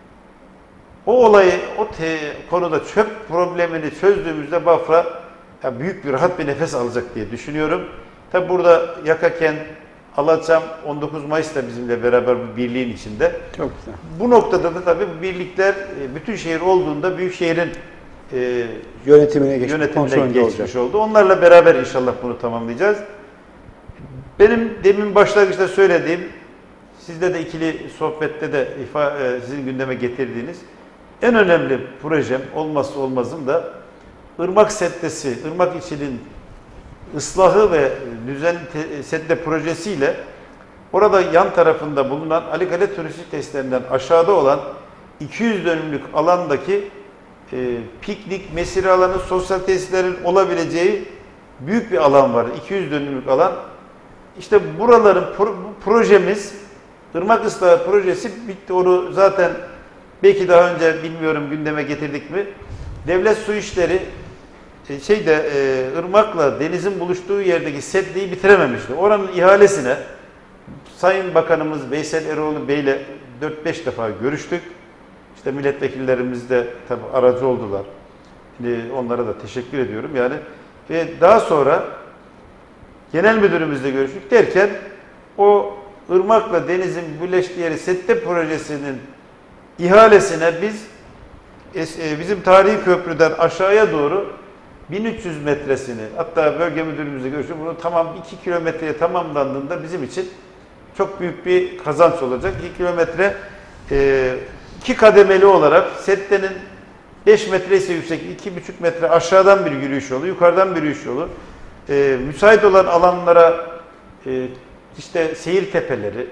S2: O olayı, o te, konuda çöp problemini çözdüğümüzde Bafra ya büyük bir rahat bir nefes alacak diye düşünüyorum. Tabi burada Yakaken, Alaçam, on dokuz Mayıs'ta bizimle beraber bu birliğin içinde.
S1: Çok güzel.
S2: Bu noktada da tabii bu birlikler bütün şehir olduğunda Büyükşehir'in e,
S1: Yönetimine geçmiş,
S2: yönetimine
S1: kontrolünde
S2: geçmiş
S1: olacak.
S2: oldu. Onlarla beraber inşallah bunu tamamlayacağız. Benim demin başlangıçta söylediğim, sizde de ikili sohbette de ifa, e, sizin gündeme getirdiğiniz en önemli projem, olmazsa olmazım da Irmak Seddesi, Irmak içinin ıslahı ve düzen sedde projesiyle orada yan tarafında bulunan Alikale turistik testlerinden aşağıda olan iki yüz dönümlük alandaki e, piknik, mesire alanı, sosyal tesislerin olabileceği büyük bir alan var. iki yüz dönümlük alan. İşte buraların pro, projemiz, Irmak Islahı projesi bitti. Onu zaten belki daha önce bilmiyorum gündeme getirdik mi? Devlet Su İşleri e, şeyde e, Irmak'la denizin buluştuğu yerdeki seddeyi bitirememişti. Oranın ihalesine Sayın Bakanımız Veysel Eroğlu Bey ile dört beş defa görüştük. İşte milletvekillerimiz de tabii aracı oldular. Şimdi onlara da teşekkür ediyorum yani. Ve daha sonra genel müdürümüzle görüştük derken o Irmak'la denizin birleştiği yeri sedde projesinin ihalesine biz bizim tarihi köprüden aşağıya doğru bin üç yüz metresini, hatta bölge müdürümüzle görüştük. Bunu tamam iki kilometreye tamamlandığında bizim için çok büyük bir kazanç olacak. iki kilometre e, iki kademeli olarak seddenin beş metre ise yüksek, iki buçuk metre aşağıdan bir yürüyüş yolu, yukarıdan bir yürüyüş yolu. E, müsait olan alanlara e, işte seyir tepeleri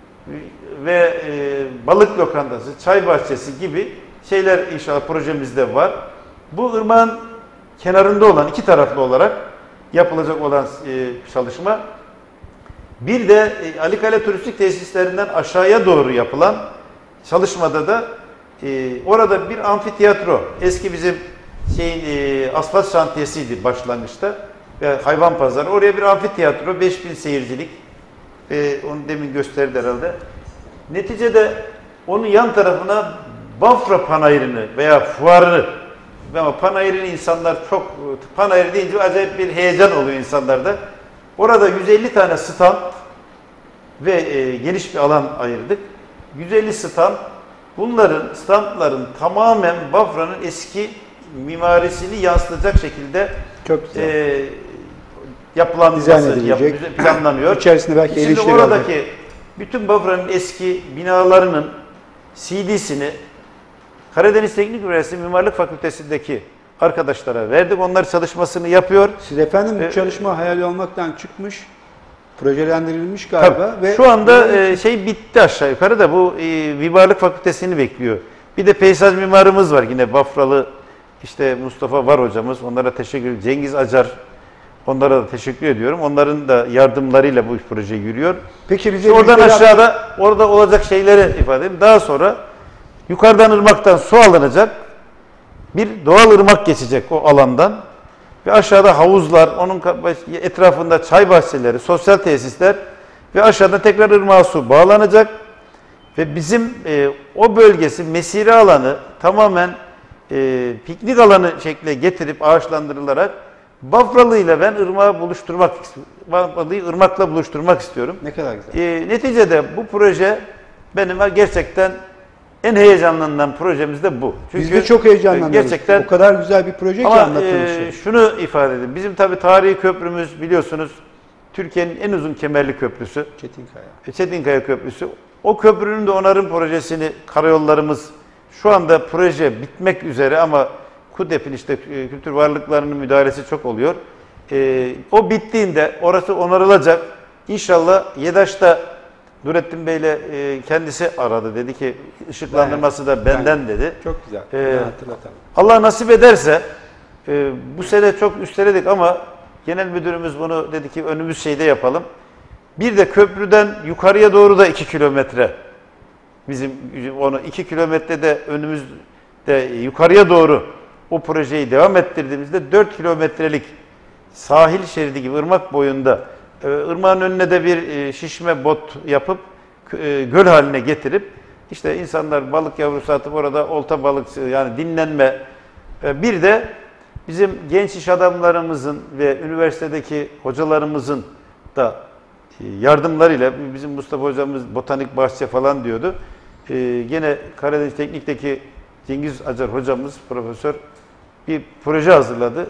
S2: ve e, balık lokantası, çay bahçesi gibi şeyler inşallah projemizde var. Bu ırmağın kenarında olan, iki taraflı olarak yapılacak olan e, çalışma. Bir de e, Alikale turistik tesislerinden aşağıya doğru yapılan çalışmada da e, orada bir amfiteyatro, eski bizim şeyin e, asfalt şantiyesiydi başlangıçta ve hayvan pazarı. Oraya bir amfiteyatro, beş bin seyircilik, e, onu demin gösterdi herhalde. Neticede onun yan tarafına Bafra Panayırı'nı veya fuarını, ama Panayırı'nı insanlar çok, Panayırı deyince acayip bir heyecan oluyor insanlarda. Orada yüz elli tane stand ve e, geniş bir alan ayırdık. yüz elli stand, bunların, standların tamamen Bafra'nın eski mimarisini yansıtacak şekilde
S1: Çok güzel.
S2: E, yapılanması
S1: Dizayn edilecek.
S2: yap- planlanıyor.
S1: İçerisinde belki el
S2: Şimdi
S1: işleri
S2: oradaki bütün Bafra'nın eski binalarının C D'sini Karadeniz Teknik Üniversitesi Mimarlık Fakültesi'ndeki arkadaşlara verdik. Onlar çalışmasını yapıyor.
S1: Siz efendim bu
S2: Ee,
S1: çalışma hayal olmaktan çıkmış, projelendirilmiş galiba
S2: Tabii.
S1: ve
S2: Şu anda e, şey bitti aşağı yukarı da bu e, Mimarlık Fakültesini bekliyor. Bir de peyzaj mimarımız var yine Bafralı, işte Mustafa Var hocamız. Onlara teşekkür ediyorum. Cengiz Acar, onlara da teşekkür ediyorum. Onların da yardımlarıyla bu proje yürüyor.
S1: peki bize
S2: İşte oradan
S1: bilgiler-
S2: aşağıda orada olacak şeyleri ifade edeyim. Daha sonra yukarıdan ırmaktan su alınacak. Bir doğal ırmak geçecek o alandan. Ve aşağıda havuzlar, onun etrafında çay bahçeleri, sosyal tesisler ve aşağıda tekrar ırmağa su bağlanacak. Ve bizim e, o bölgesi, mesire alanı tamamen e, piknik alanı şekline getirip ağaçlandırılarak Bafralı ile ben ırmağı buluşturmak, Bafralı'yı ırmakla buluşturmak istiyorum.
S1: Ne kadar güzel.
S2: E, neticede bu proje benim gerçekten en heyecanlanan projemiz de bu.
S1: Biz de çok heyecanlanıyoruz.
S2: Gerçekten
S1: O kadar güzel bir proje ki
S2: ama
S1: anlattığınız
S2: e,
S1: şey.
S2: şunu ifade edeyim. Bizim tabii tarihi köprümüz biliyorsunuz Türkiye'nin en uzun kemerli köprüsü.
S1: Çetinkaya.
S2: E, Çetinkaya Köprüsü. O köprünün de onarım projesini karayollarımız şu anda proje bitmek üzere ama KUDEP'in işte e, kültür varlıklarının müdahalesi çok oluyor. E, o bittiğinde orası onarılacak. İnşallah YEDAŞ'ta Nurettin Bey'le e, kendisi aradı. Dedi ki ışıklandırması da benden dedi.
S1: Çok güzel.
S2: Ee,
S1: Bunu hatırlatalım.
S2: Allah nasip ederse e, bu sene çok üsteledik ama genel müdürümüz bunu dedi ki önümüz şeyde yapalım. Bir de köprüden yukarıya doğru da iki kilometre bizim onu iki kilometrede önümüzde yukarıya doğru o projeyi devam ettirdiğimizde dört kilometrelik sahil şeridi gibi ırmak boyunda e, ırmağın önüne de bir e, şişme bot yapıp e, göl haline getirip işte insanlar balık yavrusu atıp orada olta balıkçı yani dinlenme. E, bir de bizim genç iş adamlarımızın ve üniversitedeki hocalarımızın da yardımlarıyla bizim Mustafa hocamız botanik bahçe falan diyordu. Ee, gene Karadeniz Teknik'teki Cengiz Acar hocamız profesör bir proje hazırladı.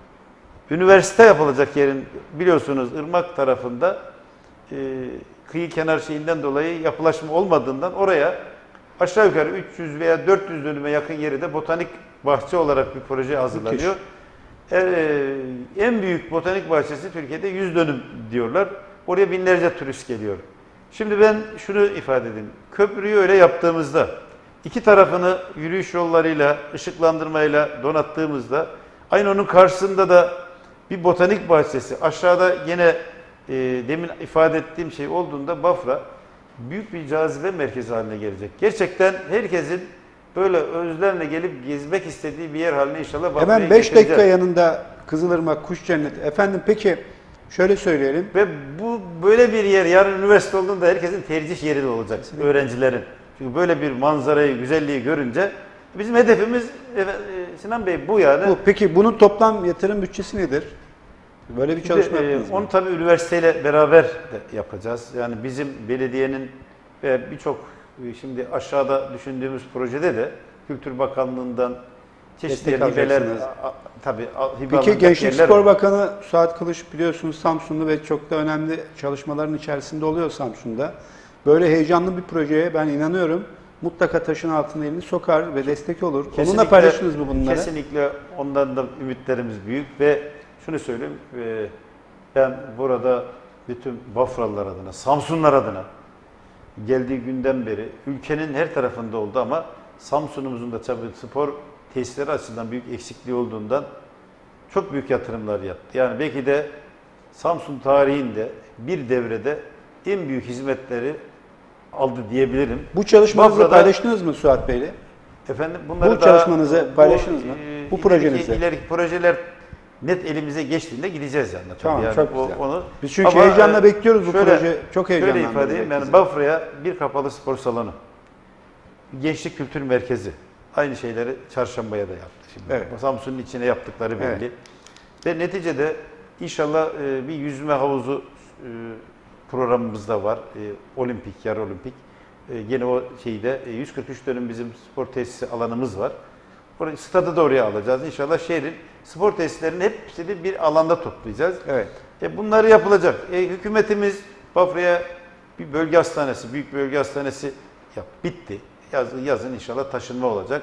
S2: Üniversite yapılacak yerin biliyorsunuz ırmak tarafında e, kıyı kenar şeyinden dolayı yapılaşma olmadığından oraya aşağı yukarı üç yüz veya dört yüz dönüme yakın yeri de botanik bahçe olarak bir proje hazırlanıyor. Ee, en büyük botanik bahçesi Türkiye'de yüz dönüm diyorlar. Oraya binlerce turist geliyor. Şimdi ben şunu ifade edeyim. Köprüyü öyle yaptığımızda, iki tarafını yürüyüş yollarıyla, ışıklandırmayla donattığımızda, aynı onun karşısında da bir botanik bahçesi, aşağıda yine e, demin ifade ettiğim şey olduğunda Bafra büyük bir cazibe merkezi haline gelecek. Gerçekten herkesin böyle özlemle gelip gezmek istediği bir yer haline inşallah Bafra'yı
S1: Hemen beş dakika
S2: getireceğiz.
S1: yanında Kızılırmak Kuş Cenneti. Efendim peki şöyle söyleyelim.
S2: Ve bu böyle bir yer yarın üniversite olduğunda herkesin tercih yeri de olacak öğrencilerin. Çünkü böyle bir manzarayı, güzelliği görünce bizim hedefimiz e, Sinan Bey bu yani.
S1: Bu, peki bunun toplam yatırım bütçesi nedir? Böyle bir çalışma
S2: Şimdi, e,
S1: yaptınız mı?
S2: onu tabii üniversiteyle beraber de yapacağız. Yani bizim belediyenin ve birçok e, şimdi aşağıda düşündüğümüz projede de Kültür Bakanlığı'ndan çeşitli
S1: Destek
S2: hibeler,
S1: alacaksınız.
S2: a- a- tabii a- hibe
S1: Peki
S2: alınacak
S1: Gençlik
S2: yerler
S1: Spor
S2: var.
S1: Bakanı Suat Kılıç biliyorsunuz Samsunlu ve çok da önemli çalışmaların içerisinde oluyor Samsun'da. Böyle heyecanlı bir projeye ben inanıyorum. Mutlaka taşın altına elini sokar ve destek olur. Onunla
S2: Kesinlikle-
S1: paylaştınız mı bunları?
S2: Kesinlikle ondan da ümitlerimiz büyük ve şunu söyleyeyim, e, ben burada bütün Bafralılar adına, Samsunlar adına geldiği günden beri ülkenin her tarafında oldu ama Samsun'umuzun da tabii spor tesisleri açısından büyük eksikliği olduğundan çok büyük yatırımlar yaptı. Yani belki de Samsun tarihinde bir devrede en büyük hizmetleri aldı diyebilirim.
S1: Bu çalışmanızı
S2: Bafra'da-
S1: paylaştınız mı Suat Bey'le?
S2: Efendim bunları
S1: Bu
S2: daha-
S1: çalışmanızı paylaştınız mı? Bu
S2: ileriki-
S1: projenizde.
S2: İleriki projeler net elimize geçtiğinde gideceğiz yani. tabii
S1: Tamam,
S2: yani
S1: çok
S2: o-
S1: güzel.
S2: Onu,
S1: Biz çünkü
S2: Ama,
S1: heyecanla
S2: e,
S1: bekliyoruz bu
S2: şöyle-
S1: proje. Çok
S2: Şöyle
S1: heyecanlandıracak
S2: ifade edeyim yani
S1: bizi.
S2: Bafra'ya bir kapalı spor salonu, gençlik kültür merkezi, aynı şeyleri Çarşamba'ya da yaptı. Şimdi
S1: Evet.
S2: Samsun'un içine yaptıkları belli.
S1: Evet.
S2: Ve neticede inşallah e, bir yüzme havuzu e, programımız da var. E, olimpik, yarı olimpik. E, gene o şeyde e, yüz kırk üç dönüm bizim spor tesisi alanımız var. Orayı, stadı da oraya alacağız. İnşallah şehrin spor tesislerinin hepsini bir alanda toplayacağız.
S1: Evet.
S2: E bunları yapılacak. E hükümetimiz Bafra'ya bir bölge hastanesi, büyük bölge hastanesi yap, bitti. Yazın, yazın inşallah taşınma olacak.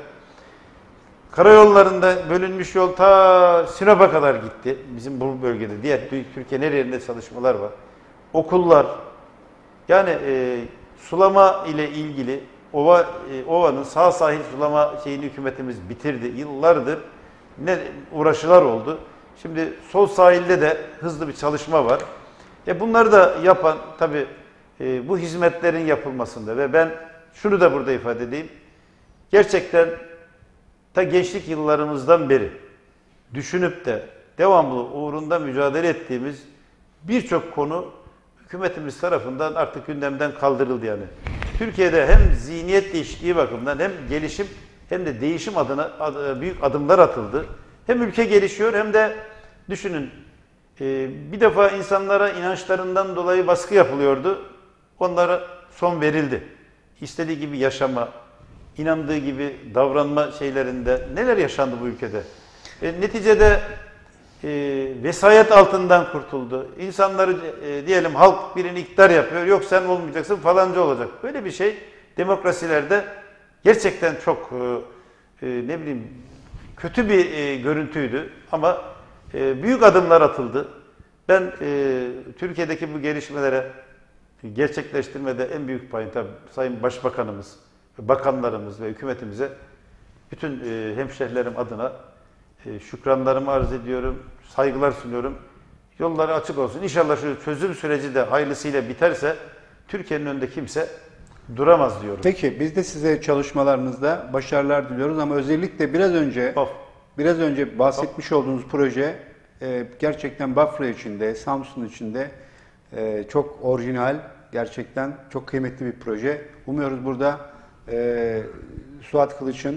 S2: Karayollarında bölünmüş yol ta Sinop'a kadar gitti. Bizim bu bölgede. Diğer Türkiye nerelerinde çalışmalar var. Okullar. Yani e, sulama ile ilgili ova e, ovanın sağ sahil sulama şeyini hükümetimiz bitirdi. Yıllardır ne uğraşılar oldu. Şimdi sol sahilde de hızlı bir çalışma var. E bunları da yapan tabii e, bu hizmetlerin yapılmasında ve ben şunu da burada ifade edeyim. Gerçekten ta gençlik yıllarımızdan beri düşünüp de devamlı uğrunda mücadele ettiğimiz birçok konu hükümetimiz tarafından artık gündemden kaldırıldı yani. Türkiye'de hem zihniyet değişikliği bakımından hem gelişim hem de değişim adına ad, büyük adımlar atıldı. Hem ülke gelişiyor hem de düşünün e, bir defa insanlara inançlarından dolayı baskı yapılıyordu. Onlara son verildi. İstediği gibi yaşama, inandığı gibi davranma şeylerinde neler yaşandı bu ülkede? E, neticede e, vesayet altından kurtuldu. İnsanları e, diyelim halk birini iktidar yapıyor. Yok sen olmayacaksın falanca olacak. Böyle bir şey demokrasilerde gerçekten çok e, e, ne bileyim kötü bir e, görüntüydü. Ama e, büyük adımlar atıldı. Ben e, Türkiye'deki bu gelişmelere gerçekleştirmede en büyük payını tabii Sayın Başbakanımız, bakanlarımız ve hükümetimize bütün e, hemşehrilerim adına e, şükranlarımı arz ediyorum, saygılar sunuyorum. Yolları açık olsun. İnşallah şu çözüm süreci de hayırlısıyla biterse Türkiye'nin önünde kimse duramaz diyorum.
S1: Peki biz de size çalışmalarınızda başarılar diliyoruz ama özellikle biraz önce
S2: Of.
S1: biraz önce bahsetmiş olduğunuz proje e, gerçekten Bafra içinde, Samsun içinde e, çok orijinal, gerçekten çok kıymetli bir proje. Umuyoruz burada e, Suat Kılıç'ın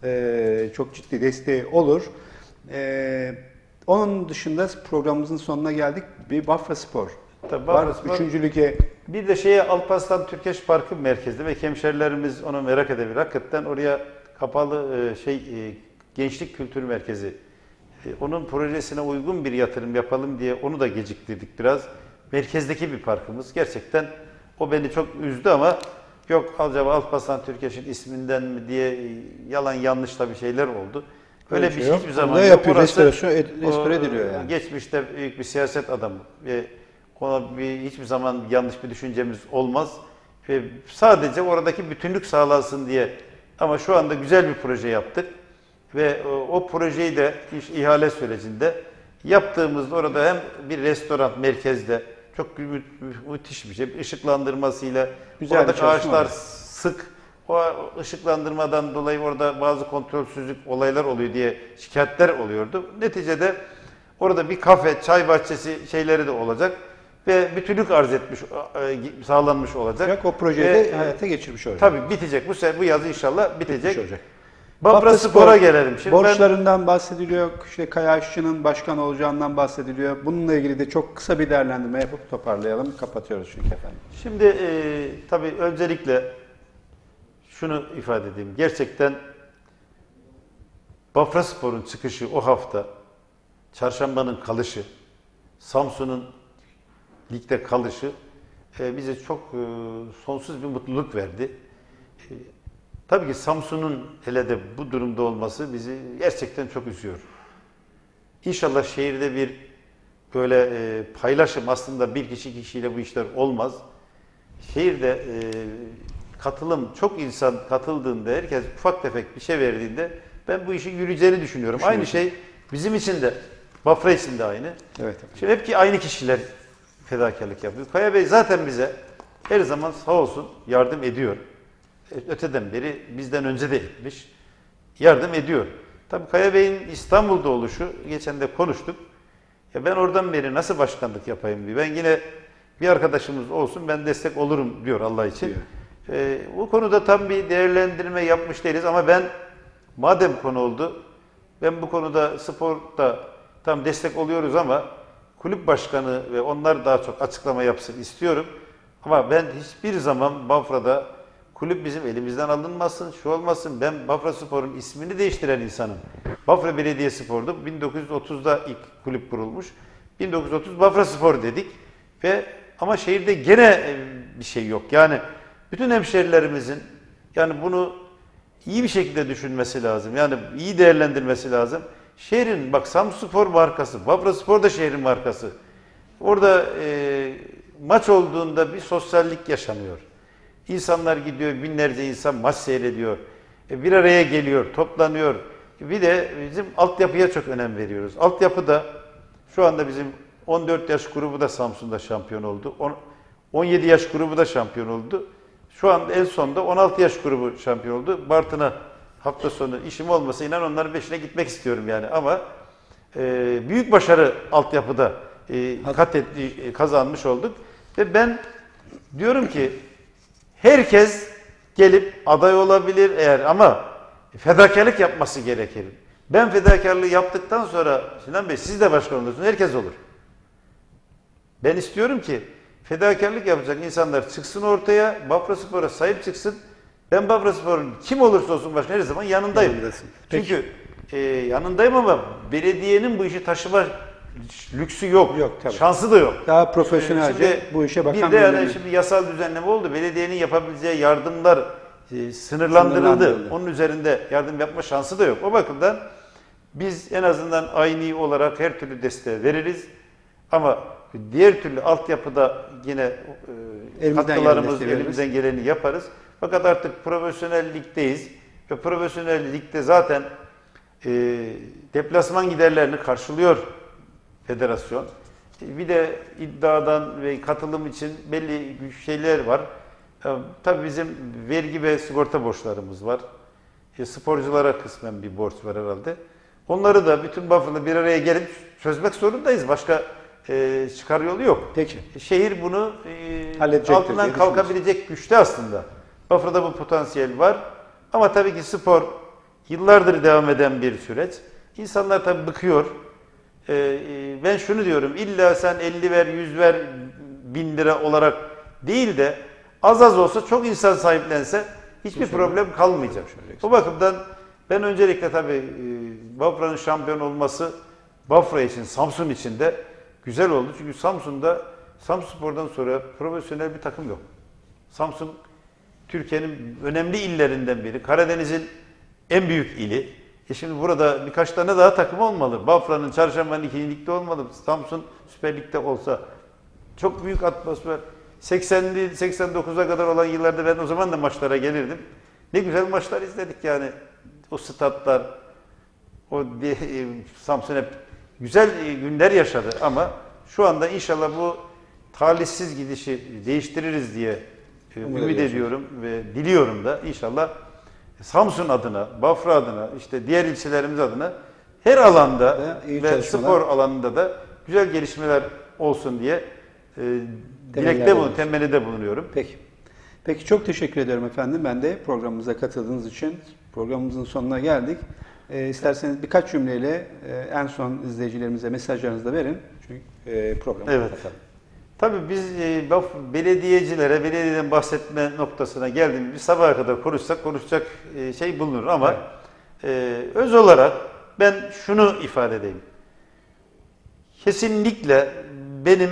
S1: e, çok ciddi desteği olur. E, onun dışında programımızın sonuna geldik. Bir Bafra Spor.
S2: Tabii
S1: var.
S2: Bafra Spor.
S1: Üçüncü lige.
S2: Bir de şeye Alparslan Türkeş Parkı merkezde ve hemşerilerimiz onu merak edebilir. Hakikaten oraya kapalı e, şey e, gençlik kültür merkezi. E, onun projesine uygun bir yatırım yapalım diye onu da geciktirdik biraz. Merkezdeki bir parkımız. Gerçekten o beni çok üzdü ama yok acaba Alparslan Türkeş'in isminden mi diye yalan yanlış da bir şeyler oldu. Öyle
S1: Öyle
S2: bir
S1: şey
S2: şey
S1: yok.
S2: hiçbir zaman
S1: Orada
S2: yok.
S1: yapıyor,
S2: Orası,
S1: restorasyon ed- restore
S2: o,
S1: ediliyor yani.
S2: Geçmişte büyük bir siyaset adamı ve ona bir, hiçbir zaman yanlış bir düşüncemiz olmaz. Ve sadece oradaki bütünlük sağlansın diye. Ama şu anda güzel bir proje yaptık. Ve o, o projeyi de iş, ihale sürecinde yaptığımızda orada hem bir restoran merkezde çok mü, mü, müthiş bir şey. Işıklandırmasıyla
S1: Güzel bir
S2: oradaki
S1: çalışma
S2: ağaçlar
S1: var.
S2: sık. O ışıklandırmadan dolayı orada bazı kontrolsüzlük olaylar oluyor diye şikayetler oluyordu. Neticede orada bir kafe, çay bahçesi şeyleri de olacak ve bütünlük arz etmiş, sağlanmış olacak.
S1: O projeyi
S2: Ve,
S1: de hayata geçirmiş olacak.
S2: Tabii bitecek. Bu sene, bu yaz inşallah bitecek.
S1: Bitmiş olacak.
S2: Bafra Spor'a gelelim. Şimdi
S1: borçlarından bahsediliyor. İşte Kaya Aşçı'nın başkan olacağından bahsediliyor. Bununla ilgili de çok kısa bir değerlendirme yapıp toparlayalım. Kapatıyoruz çünkü efendim.
S2: Şimdi e, tabii öncelikle şunu ifade edeyim. Gerçekten Bafra Spor'un çıkışı o hafta, Çarşamba'nın kalışı, Samsun'un ligde kalışı e, bize çok e, sonsuz bir mutluluk verdi. E, tabii ki Samsun'un hele de bu durumda olması bizi gerçekten çok üzüyor. İnşallah şehirde bir böyle e, paylaşım, aslında bir kişi kişiyle bu işler olmaz. Şehirde e, katılım, çok insan katıldığında, herkes ufak tefek bir şey verdiğinde ben bu işin yürüyeceğini düşünüyorum. Aynı şey bizim için de, Bafra için de aynı.
S1: Evet efendim.
S2: Şimdi hep ki aynı kişiler fedakarlık yapıyor. Kaya Bey zaten bize her zaman sağ olsun yardım ediyor. Öteden beri bizden önce de etmiş. Yardım ediyor. Tabii Kaya Bey'in İstanbul'da oluşu, geçen de konuştuk. Ya ben oradan beri nasıl başkanlık yapayım diye. Ben yine bir arkadaşımız olsun, ben destek olurum diyor Allah için. Diyor. Ee, bu konuda tam bir değerlendirme yapmış değiliz ama ben madem konu oldu, ben bu konuda sporda tam destek oluyoruz ama kulüp başkanı ve onlar daha çok açıklama yapsın istiyorum. Ama ben hiçbir zaman Bafra'da kulüp bizim elimizden alınmasın, şu olmasın. Ben Bafra Spor'un ismini değiştiren insanım. Bafra Belediyespor'du. bin dokuz yüz otuzda ilk kulüp kurulmuş. bin dokuz yüz otuz Bafraspor dedik ve ama şehirde gene bir şey yok. Yani bütün hemşerilerimizin yani bunu iyi bir şekilde düşünmesi lazım. Yani iyi değerlendirmesi lazım. Şehrin bak Samsunspor markası, Bafraspor da şehrin markası. Orada e, maç olduğunda bir sosyallik yaşanıyor. İnsanlar gidiyor, binlerce insan maç seyrediyor. E, bir araya geliyor, toplanıyor. Bir de bizim altyapıya çok önem veriyoruz. Altyapıda şu anda bizim on dört yaş grubu da Samsun'da şampiyon oldu. on yedi yaş grubu da şampiyon oldu. Şu anda en sonda on altı yaş grubu şampiyon oldu. Bartın'a hafta sonu işim olmasa inan onların beşine gitmek istiyorum yani. Ama e, büyük başarı altyapıda e, kat etti, e, kazanmış olduk. Ve ben diyorum ki herkes gelip aday olabilir eğer ama fedakarlık yapması gerekir. Ben fedakarlığı yaptıktan sonra Sinan Bey siz de başkan olursunuz. Herkes olur. Ben istiyorum ki fedakarlık yapacak insanlar çıksın ortaya, Bafraspor'a sahip çıksın. Ben Bafraspor'un kim olursa olsun başkan her zaman yanındayım.
S1: Yanındasın.
S2: Çünkü e, yanındayım ama belediyenin bu işi taşıma lüksü yok.
S1: Yok, tabii.
S2: Şansı da yok.
S1: Daha profesyonelce
S2: Şimdi
S1: bu işe bakan
S2: bir de yani
S1: birileri-
S2: şimdi yasal düzenleme oldu. Belediyenin yapabileceği yardımlar e, sınırlandırıldı.
S1: Sınırlandırıldı.
S2: Onun üzerinde yardım yapma şansı da yok. O bakımdan biz en azından aynı olarak her türlü desteği veririz. Ama diğer türlü altyapıda yine e,
S1: Elimizden
S2: katkılarımız,
S1: geleni
S2: elimizden geleni yaparız. Fakat artık profesyonel ligdeyiz. Ve profesyonel ligde zaten e, deplasman giderlerini karşılıyor federasyon. Bir de iddiadan ve katılım için belli şeyler var. E, tabii bizim vergi ve sigorta borçlarımız var. E, sporculara kısmen bir borç var herhalde. Onları da bütün Bafra'da bir araya gelip çözmek zorundayız. Başka e, çıkar yolu yok.
S1: Peki.
S2: Şehir bunu e,
S1: Halledecektir
S2: altından
S1: diye
S2: kalkabilecek güçte aslında. Bafra'da bu potansiyel var. Ama tabii ki spor yıllardır devam eden bir süreç. İnsanlar tabii bıkıyor. Ee, e, ben şunu diyorum, illa sen elli ver, yüz ver, bin lira olarak değil de az az olsa çok insan sahiplense hiçbir problem kalmayacak. Bu bakımdan ben öncelikle tabii e, Bafra'nın şampiyon olması Bafra için, Samsun için de güzel oldu. Çünkü Samsun'da, Samsunspor'dan sonra profesyonel bir takım yok. Samsun Türkiye'nin önemli illerinden biri. Karadeniz'in en büyük ili. E şimdi burada birkaç tane daha takım olmalı. Bafra'nın Çarşamba'nın ikinci ligde olmalı. Samsun Süper Lig'de olsa. Çok büyük atmosfer. seksenli seksen dokuza kadar olan yıllarda ben o zaman da maçlara gelirdim. Ne güzel maçlar izledik yani. O statlar, o de, e, Samsun hep güzel e, günler yaşadı ama şu anda inşallah bu talihsiz gidişi değiştiririz diye e, ümit ediyorum ve diliyorum da inşallah Samsun adına, Bafra adına, işte diğer ilçelerimiz adına her alanda
S1: Ve iyi
S2: ve
S1: çalışmalar.
S2: spor alanında da güzel gelişmeler olsun diye e, dilekte bulun,
S1: bulunuyoruz.
S2: temennide bulunuyorum.
S1: Peki. Peki çok teşekkür ediyorum efendim. Ben de programımıza katıldığınız için programımızın sonuna geldik. E, isterseniz birkaç cümleyle e, en son izleyicilerimize mesajlarınızı da verin. Çünkü e, programı
S2: Evet.
S1: kapatalım.
S2: Tabii biz e, baf- belediyecilere, belediyeden bahsetme noktasına geldiğimiz bir sabaha kadar konuşsak konuşacak e, şey bulunur ama e, öz olarak ben şunu ifade edeyim. Kesinlikle benim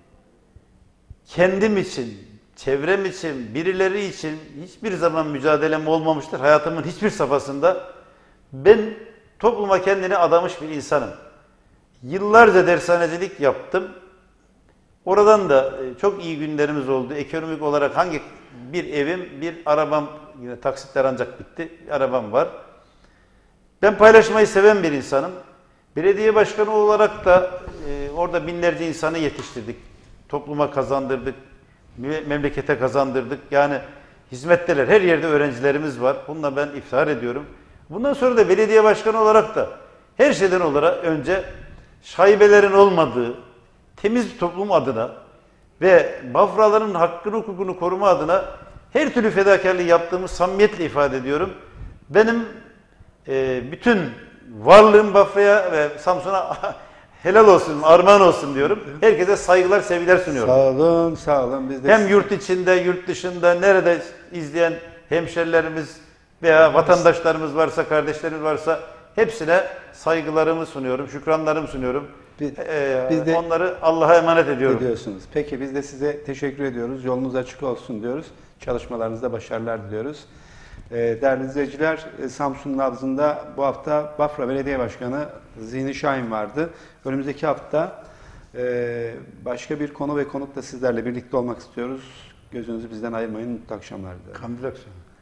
S2: kendim için, çevrem için, birileri için hiçbir zaman mücadelem olmamıştır. Hayatımın hiçbir safhasında ben topluma kendini adamış bir insanım. Yıllarca dershanecilik yaptım. Oradan da çok iyi günlerimiz oldu. Ekonomik olarak hangi bir evim, bir arabam, yine taksitler ancak bitti, bir arabam var. Ben paylaşmayı seven bir insanım. Belediye başkanı olarak da e, orada binlerce insanı yetiştirdik. Topluma kazandırdık, memlekete kazandırdık. Yani hizmetteler, her yerde öğrencilerimiz var. Bununla ben iftihar ediyorum. Bundan sonra da belediye başkanı olarak da her şeyden olarak önce şaibelerin olmadığı, temiz bir toplum adına ve Bafraların hakkını hukukunu koruma adına her türlü fedakarlığı yaptığımı samimiyetle ifade ediyorum. Benim e, bütün varlığım Bafra'ya ve Samsun'a helal olsun, armağan olsun diyorum. Herkese saygılar, sevgiler sunuyorum.
S1: Sağ olun, sağ olun. Biz de
S2: Hem yurt içinde, yurt dışında, nerede izleyen hemşerilerimiz veya vatandaşlarımız varsa, kardeşlerimiz varsa hepsine saygılarımı sunuyorum, şükranlarımı sunuyorum.
S1: Biz,
S2: Ee,
S1: biz de
S2: onları Allah'a emanet ediyorum.
S1: ediyorsunuz. Peki biz de size teşekkür ediyoruz. Yolunuz açık olsun diyoruz. Çalışmalarınızda başarılar diliyoruz. Ee, değerli izleyiciler, e, Samsun Nabzı'nda bu hafta Bafra Belediye Başkanı Zihni Şahin vardı. Önümüzdeki hafta e, başka bir konu ve konukla sizlerle birlikte olmak istiyoruz. Gözünüzü bizden ayırmayın. Mutlu akşamlar dilerim.
S2: Kandil akşamı.